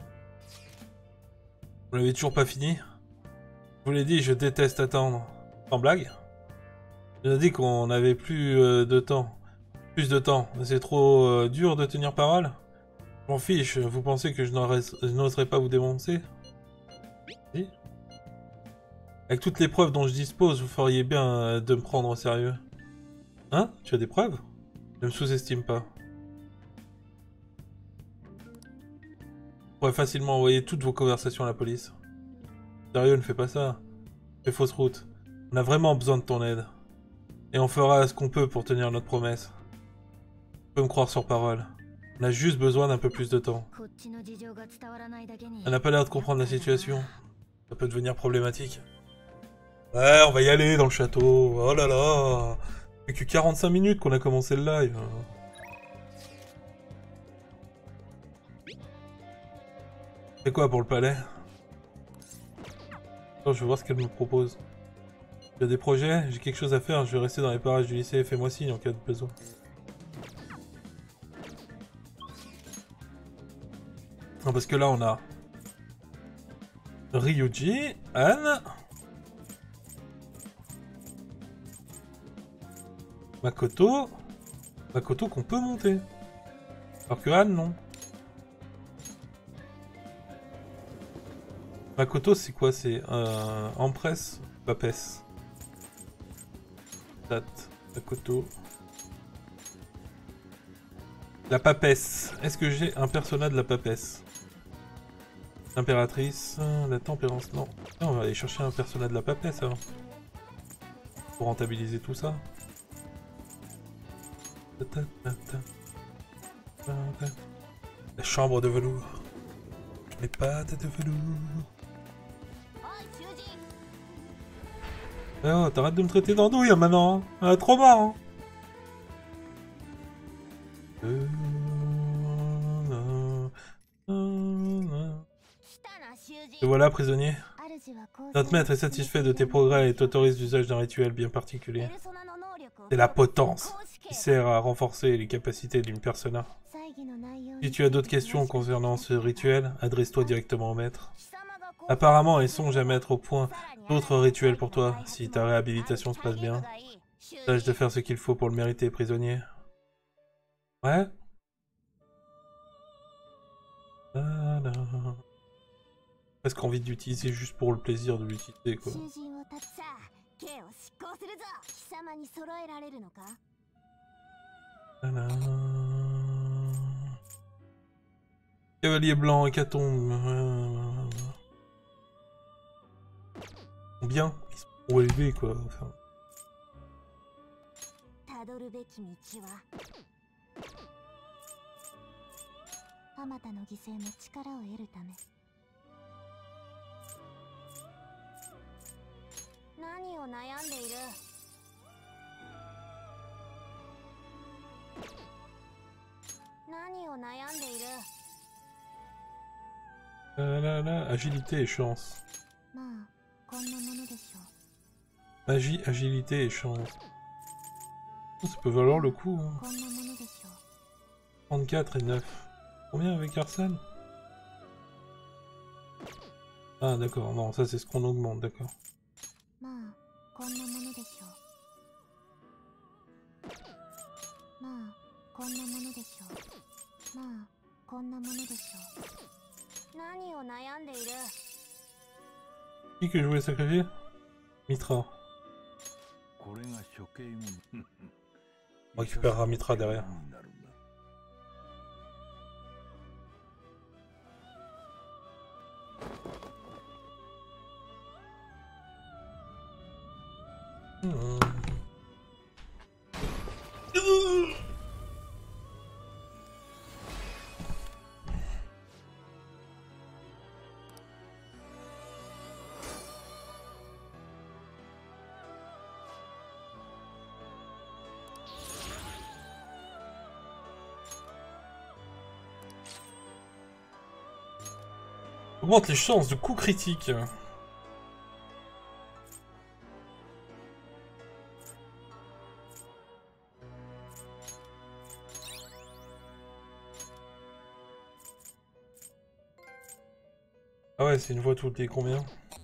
On l'avait toujours pas fini. Je vous l'ai dit, je déteste attendre. Sans blague. On a dit qu'on avait plus euh, de temps. Plus de temps. C'est trop euh, dur de tenir parole. Je m'en fiche, vous pensez que je n'oserais pas vous dénoncer? Si. Avec toutes les preuves dont je dispose, vous feriez bien euh, de me prendre au sérieux. Hein? Tu as des preuves? Ne me sous-estime pas. Je pourrais facilement envoyer toutes vos conversations à la police. Sérieux, ne fais pas ça. Fais fausse route. On a vraiment besoin de ton aide. Et on fera ce qu'on peut pour tenir notre promesse. Tu peux me croire sur parole. On a juste besoin d'un peu plus de temps. Elle n'a pas l'air de comprendre la situation. Ça peut devenir problématique. Ouais, on va y aller dans le château. Oh là là. Ça fait que quarante-cinq minutes qu'on a commencé le live. C'est quoi pour le palais? Attends, je vais voir ce qu'elle me propose. Il y a des projets, j'ai quelque chose à faire, je vais rester dans les parages du lycée, fais-moi signe en cas de besoin. Non, parce que là on a Ryuji, Anne, Makoto, Makoto qu'on peut monter. Alors que Anne non. Makoto c'est quoi? C'est un Empress, Papesse. Date, Makoto. La papesse. Est-ce que j'ai un personnage de la papesse? Impératrice, la tempérance, non. Ah, on va aller chercher un personnage de la papesse alors. Pour rentabiliser tout ça. La chambre de velours. Les pattes de velours. Oh, t'arrêtes de me traiter d'andouille maintenant, hein. Ah, trop marrant. Euh... Et voilà, prisonnier. Notre maître est satisfait de tes progrès et t'autorise l'usage d'un rituel bien particulier. C'est la potence, qui sert à renforcer les capacités d'une persona. Si tu as d'autres questions concernant ce rituel, adresse-toi directement au maître. Apparemment, il songe à mettre au point d'autres rituels pour toi, si ta réhabilitation se passe bien. Tâche de faire ce qu'il faut pour le mériter, prisonnier. Ouais. Presque envie d'utiliser juste pour le plaisir de l'utiliser, quoi. Cavalier blanc, hécatombe. Bien, ils sont trop élevés, quoi. Enfin... Là, là, là. Agilité et chance. Magie, agilité et chance. Ça peut valoir le coup. Hein. trente-quatre et neuf. Combien avec Arsène? Ah d'accord, non, ça c'est ce qu'on augmente, d'accord. Qui que je voulais sacrifier? Mitra. On récupérera Mitra derrière. Mmh. Augmente les chances de coups critiques. Ah ouais, c'est une voix toutes les combien?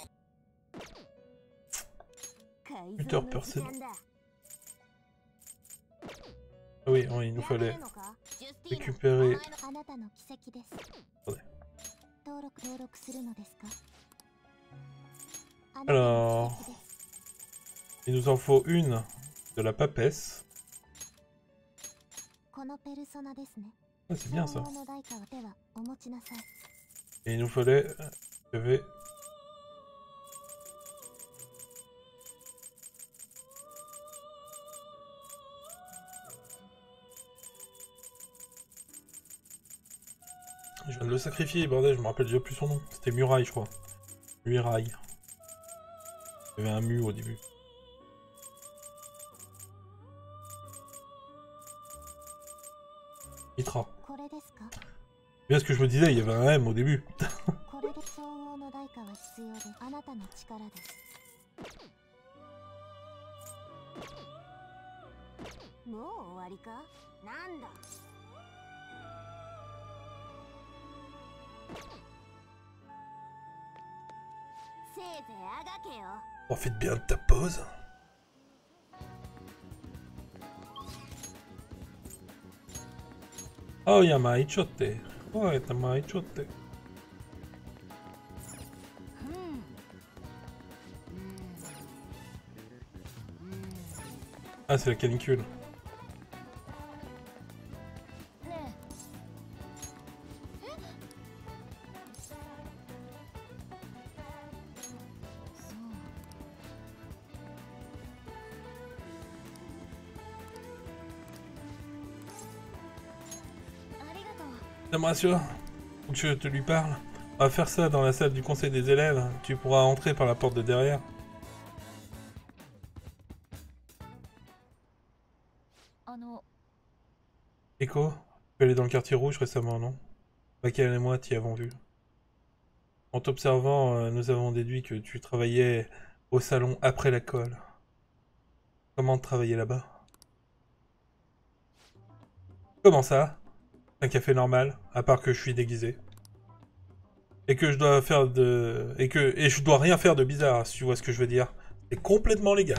huit heures per scène. Ah oui, oui, il nous fallait récupérer... Attendez. Alors... Il nous en faut une de la papesse. Ah, c'est bien ça. Et il nous fallait... Il y avait... Je viens de le sacrifier, bordel, je me rappelle déjà plus son nom. C'était Muraille, je crois. Muraille. Il y avait un mu au début. Mitra. Bien ce que je me disais, il y avait un M au début. Profite bien de ta pause. Oh, il y a Maichotte. Ouais, t'as Maichotte. Ah, c'est la canicule. Ça me rassure. Faut que je te lui parle. On va faire ça dans la salle du conseil des élèves. Tu pourras entrer par la porte de derrière. Echo, tu es allé dans le quartier rouge récemment, non? Raquel et moi t'y avons vu. En t'observant, euh, nous avons déduit que tu travaillais au salon après la colle. Comment travailler là-bas? Comment ça? Un café normal, à part que je suis déguisé. Et que je dois faire de... Et que... Et je dois rien faire de bizarre, si tu vois ce que je veux dire. C'est complètement légal.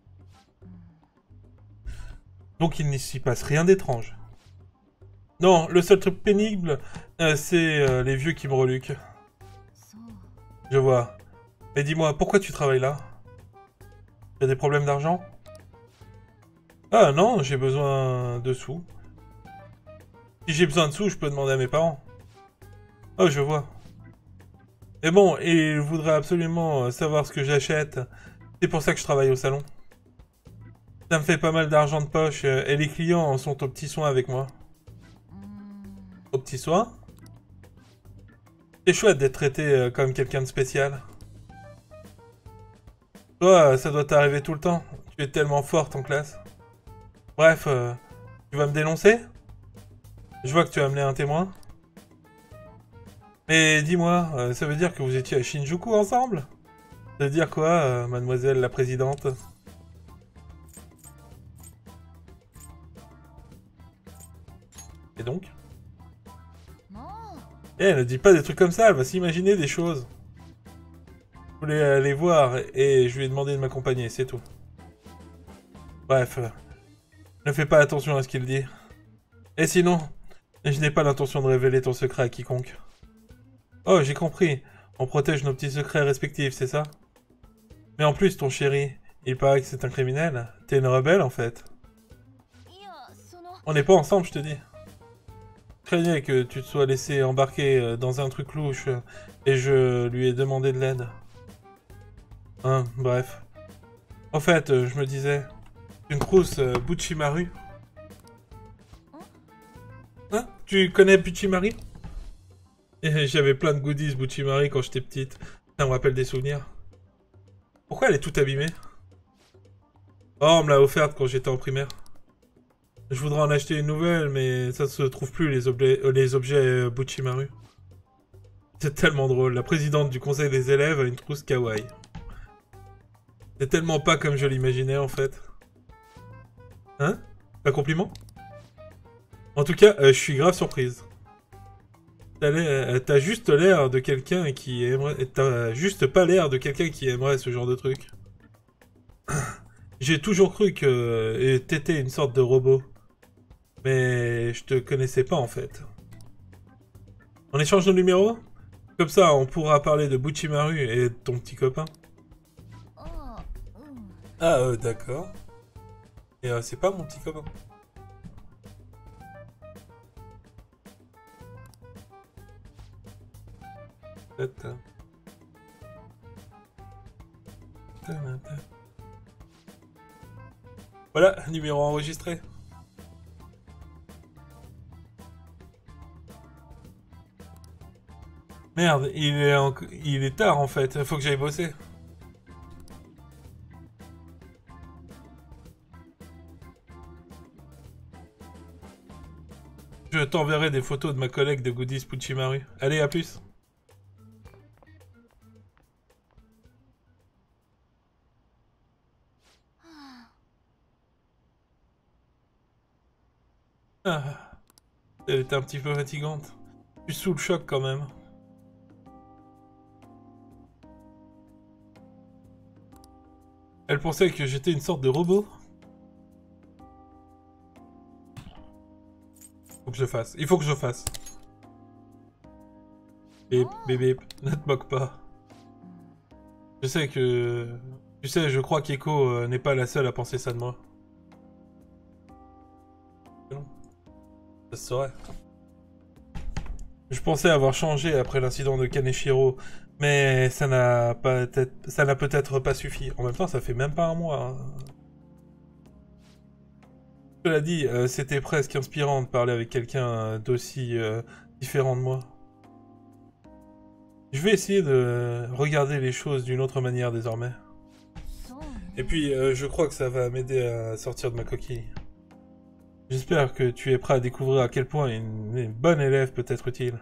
Donc il n'y s'y passe rien d'étrange. Non, le seul truc pénible, euh, c'est euh, les vieux qui me reluquent. Je vois. Mais dis-moi, pourquoi tu travailles là? Y'a des problèmes d'argent? Ah non, j'ai besoin de sous. Si j'ai besoin de sous, je peux demander à mes parents. Oh, je vois. Et bon, et ils voudraient absolument savoir ce que j'achète. C'est pour ça que je travaille au salon. Ça me fait pas mal d'argent de poche, et les clients sont aux petits soins avec moi. Aux petits soins? C'est chouette d'être traité comme quelqu'un de spécial. Toi, ça doit t'arriver tout le temps. Tu es tellement forte en classe. Bref, euh, tu vas me dénoncer? Je vois que tu as amené un témoin. Mais dis-moi, euh, ça veut dire que vous étiez à Shinjuku ensemble? Ça veut dire quoi, euh, mademoiselle la présidente? Et donc? Eh, elle ne dit pas des trucs comme ça, elle va s'imaginer des choses. Je voulais aller voir et je lui ai demandé de m'accompagner, c'est tout. Bref, euh, ne fais pas attention à ce qu'il dit. Et sinon, je n'ai pas l'intention de révéler ton secret à quiconque. Oh, j'ai compris. On protège nos petits secrets respectifs, c'est ça? Mais en plus, ton chéri, il paraît que c'est un criminel. T'es une rebelle, en fait. On n'est pas ensemble, je te dis. Je craignais que tu te sois laissé embarquer dans un truc louche et je lui ai demandé de l'aide. Hein, bref. En fait, je me disais, une trousse euh, Buchimaru. Hein? Tu connais Buchimaru? Et j'avais plein de goodies Buchimaru quand j'étais petite. Ça me rappelle des souvenirs. Pourquoi elle est toute abîmée? Oh, on me l'a offerte quand j'étais en primaire. Je voudrais en acheter une nouvelle, mais ça se trouve plus, les, objets, euh, les objets euh, Buchimaru. C'est tellement drôle. La présidente du conseil des élèves a une trousse kawaii. C'est tellement pas comme je l'imaginais, en fait. Hein? Un compliment? En tout cas, euh, je suis grave surprise. T'as juste l'air de quelqu'un qui aimerait... T'as juste pas l'air de quelqu'un qui aimerait ce genre de truc. J'ai toujours cru que t'étais une sorte de robot. Mais je te connaissais pas en fait. On échange nos numéros? Comme ça, on pourra parler de Buchimaru et de ton petit copain. Ah, euh, d'accord. Et euh, c'est pas mon petit copain. Voilà, numéro enregistré. Merde, il est, en... il est tard en fait, faut que j'aille bosser. Je t'enverrai des photos de ma collègue de Goodies Buchimaru. Allez, à plus. Ah, elle était un petit peu fatigante. Je suis sous le choc quand même. Elle pensait que j'étais une sorte de robot. Faut que je fasse. Il faut que je fasse. Bip, bip, bip. Ne te moque pas. Je sais que... Tu sais, je crois qu'Echo euh, n'est pas la seule à penser ça de moi. Ça se saurait. Je pensais avoir changé après l'incident de Kaneshiro, mais ça n'a pas ça n'a peut-être pas suffi. En même temps, ça fait même pas un mois. Hein. Cela dit, euh, c'était presque inspirant de parler avec quelqu'un d'aussi euh, différent de moi. Je vais essayer de regarder les choses d'une autre manière désormais. Et puis, euh, je crois que ça va m'aider à sortir de ma coquille. J'espère que tu es prêt à découvrir à quel point une, une bonne élève peut être utile.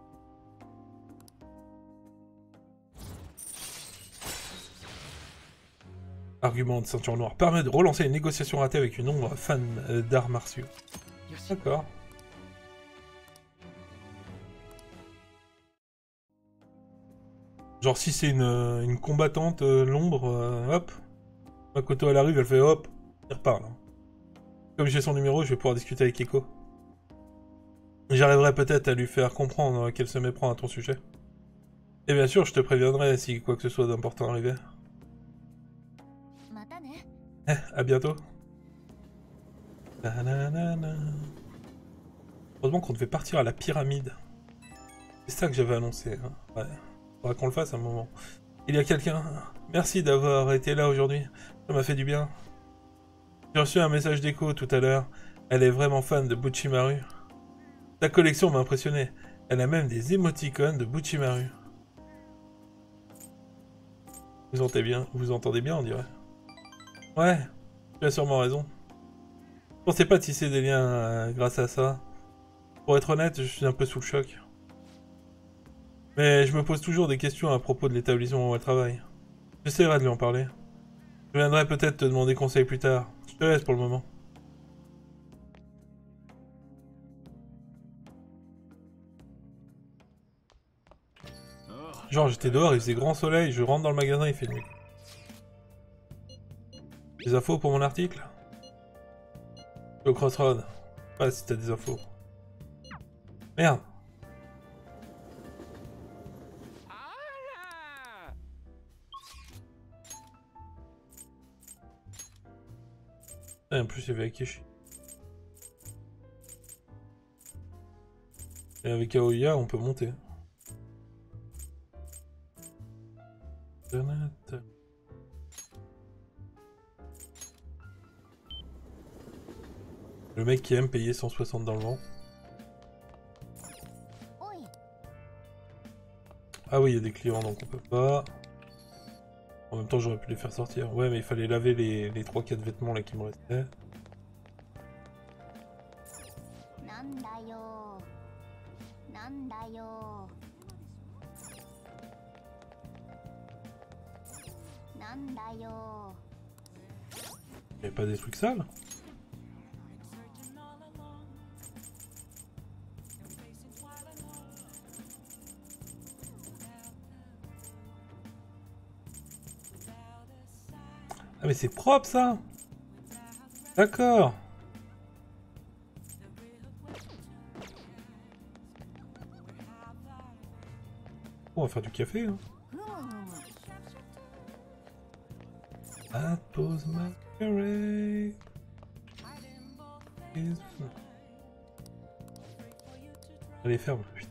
Argument de ceinture noire permet de relancer une négociation ratée avec une ombre fan euh, d'arts martiaux. D'accord. Genre si c'est une, une combattante, euh, l'ombre, euh, hop. Makoto elle arrive, elle fait hop, elle repart là. Comme j'ai son numéro, je vais pouvoir discuter avec Echo. J'arriverai peut-être à lui faire comprendre qu'elle se méprend à ton sujet. Et bien sûr, je te préviendrai si quoi que ce soit d'important arrivait. Eh, à bientôt. Nanana. Heureusement qu'on devait partir à la pyramide. C'est ça que j'avais annoncé. Hein. Ouais. Faudra qu'on le fasse un moment. Il y a quelqu'un. Merci d'avoir été là aujourd'hui. Ça m'a fait du bien. J'ai reçu un message d'Echo tout à l'heure. Elle est vraiment fan de Buchimaru. Ta collection m'a impressionné. Elle a même des émoticônes de Buchimaru. Vous entendez bien, vous entendez bien, on dirait. Ouais, tu as sûrement raison. Je pensais pas tisser des liens euh, grâce à ça. Pour être honnête, je suis un peu sous le choc. Mais je me pose toujours des questions à propos de l'établissement où elle travaille. J'essaierai de lui en parler. Je viendrai peut-être te demander conseil plus tard. Je te laisse pour le moment. Genre j'étais dehors, il faisait grand soleil, je rentre dans le magasin, il fait nuit. Des infos pour mon article? Le Crossroad. Ouais, si t'as des infos. Merde. Et en plus il y avait Akechi. Et avec Aoya on peut monter. Le mec qui aime payer cent soixante dans le vent. Ah oui, il y a des clients donc on peut pas. En même temps j'aurais pu les faire sortir. Ouais mais il fallait laver les, les trois quatre vêtements là qui me restaient. Il n'y a pas des trucs sales? Ah mais c'est propre ça. D'accord. On va faire du café hein. Atmospheric. Allez ferme. Putain.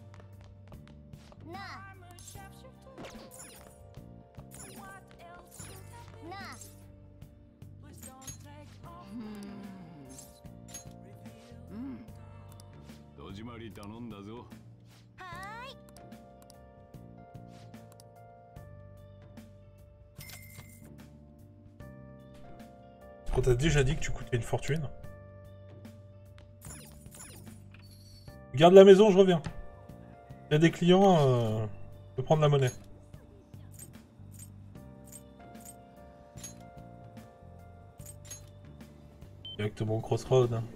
On t'a déjà dit que tu coûtais une fortune. Garde la maison, je reviens. Il y a des clients, euh, je peux prendre la monnaie. Directement au Crossroad. Hein.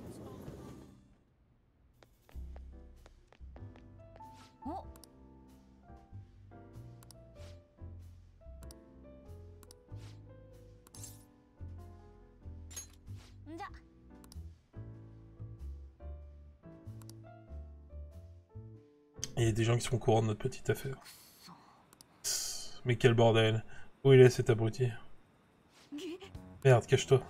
Il y a des gens qui sont au courant de notre petite affaire. Mais quel bordel. Où il est cet abruti? Merde, cache-toi.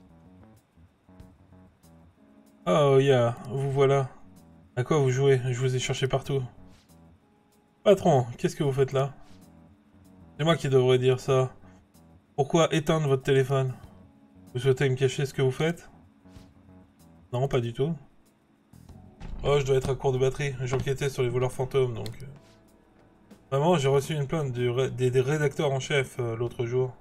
Oh, yeah, vous voilà. À quoi vous jouez? Je vous ai cherché partout. Patron, qu'est-ce que vous faites là? C'est moi qui devrais dire ça. Pourquoi éteindre votre téléphone? Vous souhaitez me cacher ce que vous faites? Non, pas du tout. Oh, je dois être à court de batterie. J'enquêtais sur les voleurs fantômes, donc... Vraiment, j'ai reçu une plainte du ré des, des rédacteurs en chef euh, l'autre jour.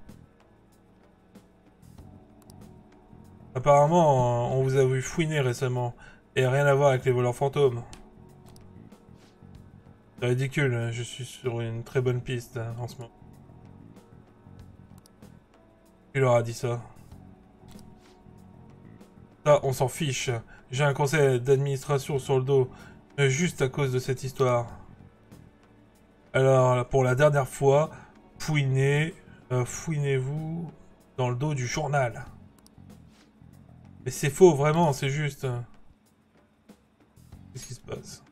Apparemment, euh, on vous a vu fouiner récemment. Et rien à voir avec les voleurs fantômes. C'est ridicule, je suis sur une très bonne piste hein, en ce moment. Qui leur a dit ça? Ça, on s'en fiche. J'ai un conseil d'administration sur le dos, juste à cause de cette histoire. Alors, pour la dernière fois, fouinez, euh, fouinez-vous dans le dos du journal. Mais c'est faux, vraiment, c'est juste. Qu'est-ce qui se passe?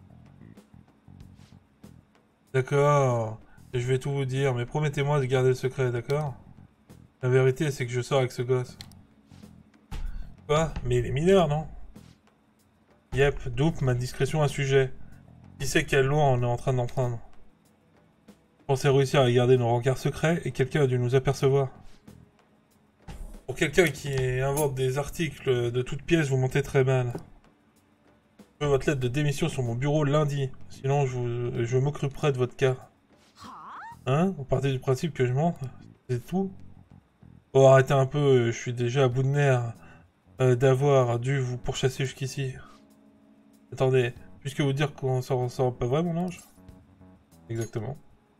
D'accord, je vais tout vous dire, mais promettez-moi de garder le secret, d'accord? La vérité, c'est que je sors avec ce gosse. Quoi? Mais il est mineur, non? Yep, double ma discrétion à sujet. Qui sait quelle loi on est en train d'emprunter? Je pensais réussir à garder nos regards secrets et quelqu'un a dû nous apercevoir. Pour quelqu'un qui invente des articles de toutes pièces, vous montez très mal. Je veux votre lettre de démission sur mon bureau lundi. Sinon, je, vous, je m'occuperai de votre cas. Hein? Vous partez du principe que je mens? C'est tout? Oh, arrêtez un peu, je suis déjà à bout de nerfs euh, d'avoir dû vous pourchasser jusqu'ici. Attendez, puisque vous dire qu'on s'en sort pas vrai, mon ange? Exactement.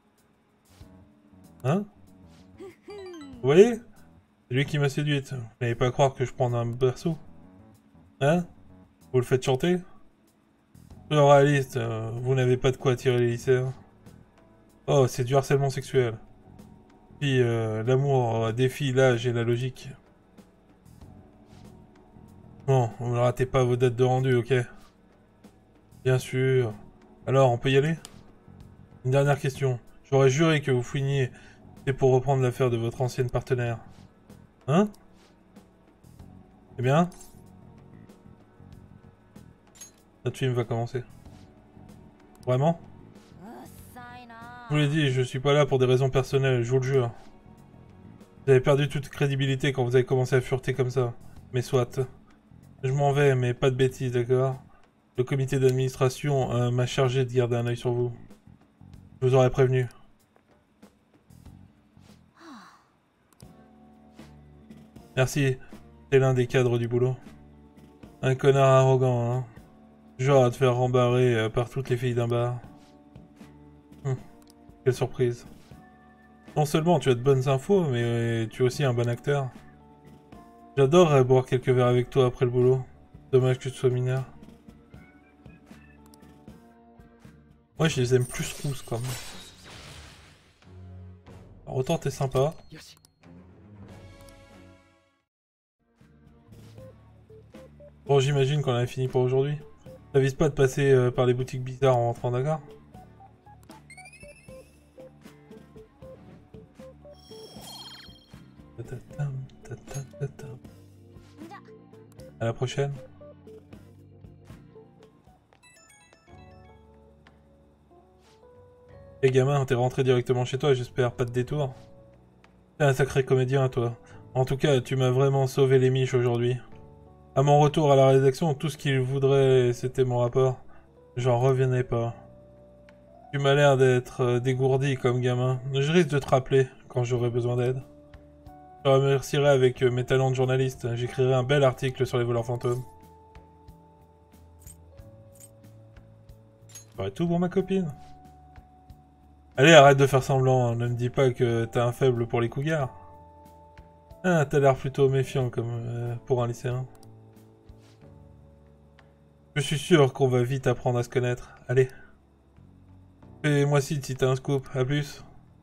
Hein? Vous voyez? C'est lui qui m'a séduite. Vous n'allez pas croire que je prends un berceau? Hein? Vous le faites chanter? Soyons réaliste, euh, vous n'avez pas de quoi attirer les lycéens. Oh, c'est du harcèlement sexuel. Puis, euh, l'amour euh, défie l'âge et la logique. Bon, vous ne ratez pas vos dates de rendu, ok? Bien sûr. Alors, on peut y aller? Une dernière question. J'aurais juré que vous fouiniez. C'est pour reprendre l'affaire de votre ancienne partenaire. Hein? Eh bien? Notre film va commencer. Vraiment? Je vous l'ai dit, je suis pas là pour des raisons personnelles, je vous le jure. Vous avez perdu toute crédibilité quand vous avez commencé à fureter comme ça. Mais soit. Je m'en vais, mais pas de bêtises, d'accord? Le comité d'administration euh, m'a chargé de garder un œil sur vous. Je vous aurais prévenu. Merci, c'est l'un des cadres du boulot. Un connard arrogant, hein. Genre à te faire rembarrer euh, par toutes les filles d'un bar. Hum, quelle surprise. Non seulement tu as de bonnes infos, mais euh, tu es aussi un bon acteur. J'adorerais boire quelques verres avec toi après le boulot. Dommage que tu sois mineur. Moi je les aime plus rousses quand même. Alors, autant t'es sympa. Bon, j'imagine qu'on a fini pour aujourd'hui. Ça vise pas de passer euh, par les boutiques bizarres en rentrant, d'accord? À la prochaine. Eh gamin, t'es rentré directement chez toi, j'espère, pas de détour. T'es un sacré comédien, toi. En tout cas, tu m'as vraiment sauvé les miches aujourd'hui. À mon retour à la rédaction, tout ce qu'il voudrait, c'était mon rapport. J'en revenais pas. Tu m'as l'air d'être euh, dégourdi comme gamin. Je risque de te rappeler quand j'aurai besoin d'aide. Je te remercierai avec euh, mes talents de journaliste. J'écrirai un bel article sur les voleurs fantômes. Ça ferait tout pour ma copine. Allez, arrête de faire semblant. Ne me dis pas que t'as un faible pour les cougars. Ah, t'as l'air plutôt méfiant comme euh, pour un lycéen. Je suis sûr qu'on va vite apprendre à se connaître. Allez. Fais-moi signe si t'as un scoop. À plus.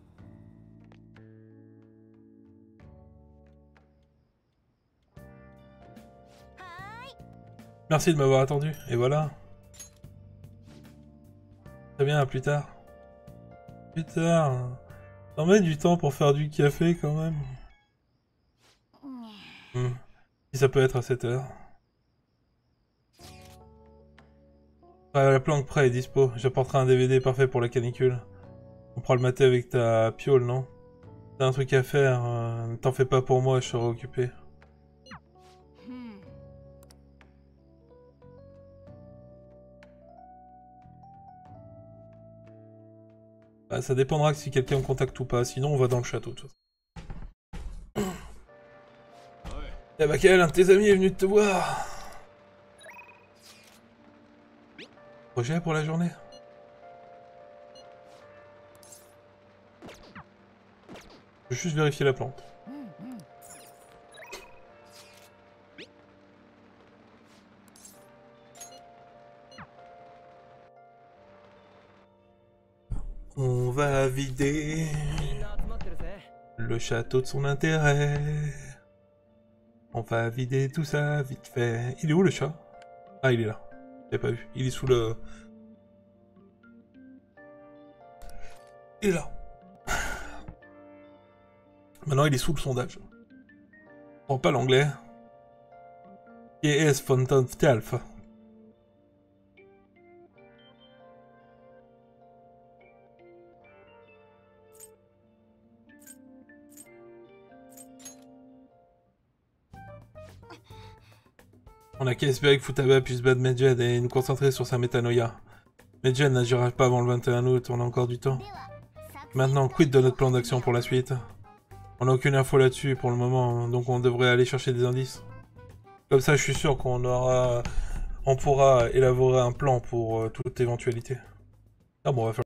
Merci de m'avoir attendu. Et voilà. Très bien, à plus tard. Plus tard. T'en mets du temps pour faire du café quand même. Hmm. Si ça peut être à cette heure. Ah, la planque prêt est dispo. J'apporterai un D V D parfait pour la canicule. On pourra le mater avec ta piole, non? T'as un truc à faire. Euh, ne t'en fais pas pour moi, je serai occupé. Bah, ça dépendra si quelqu'un me contacte ou pas. Sinon, on va dans le château, de toute façon. Eh bah, quel un de tes amis est venu te voir. Projet pour la journée? Je vais juste vérifier la plante. On va vider le château de son intérêt. On va vider tout ça vite fait. Il est où le chat? Ah, il est là. J'ai pas vu. Il est sous le... Il est là. Maintenant, il est sous le sondage. Oh, pas l'anglais. Qui est Fontaine Alpha. On a qu'à espérer que Futaba puisse battre Medjed et nous concentrer sur sa métanoïa. Medjed n'agira pas avant le vingt et un août, on a encore du temps. Maintenant, quid de notre plan d'action pour la suite? On n'a aucune info là-dessus pour le moment, donc on devrait aller chercher des indices. Comme ça, je suis sûr qu'on aura... On pourra élaborer un plan pour euh, toute éventualité. Ah bon, on va faire...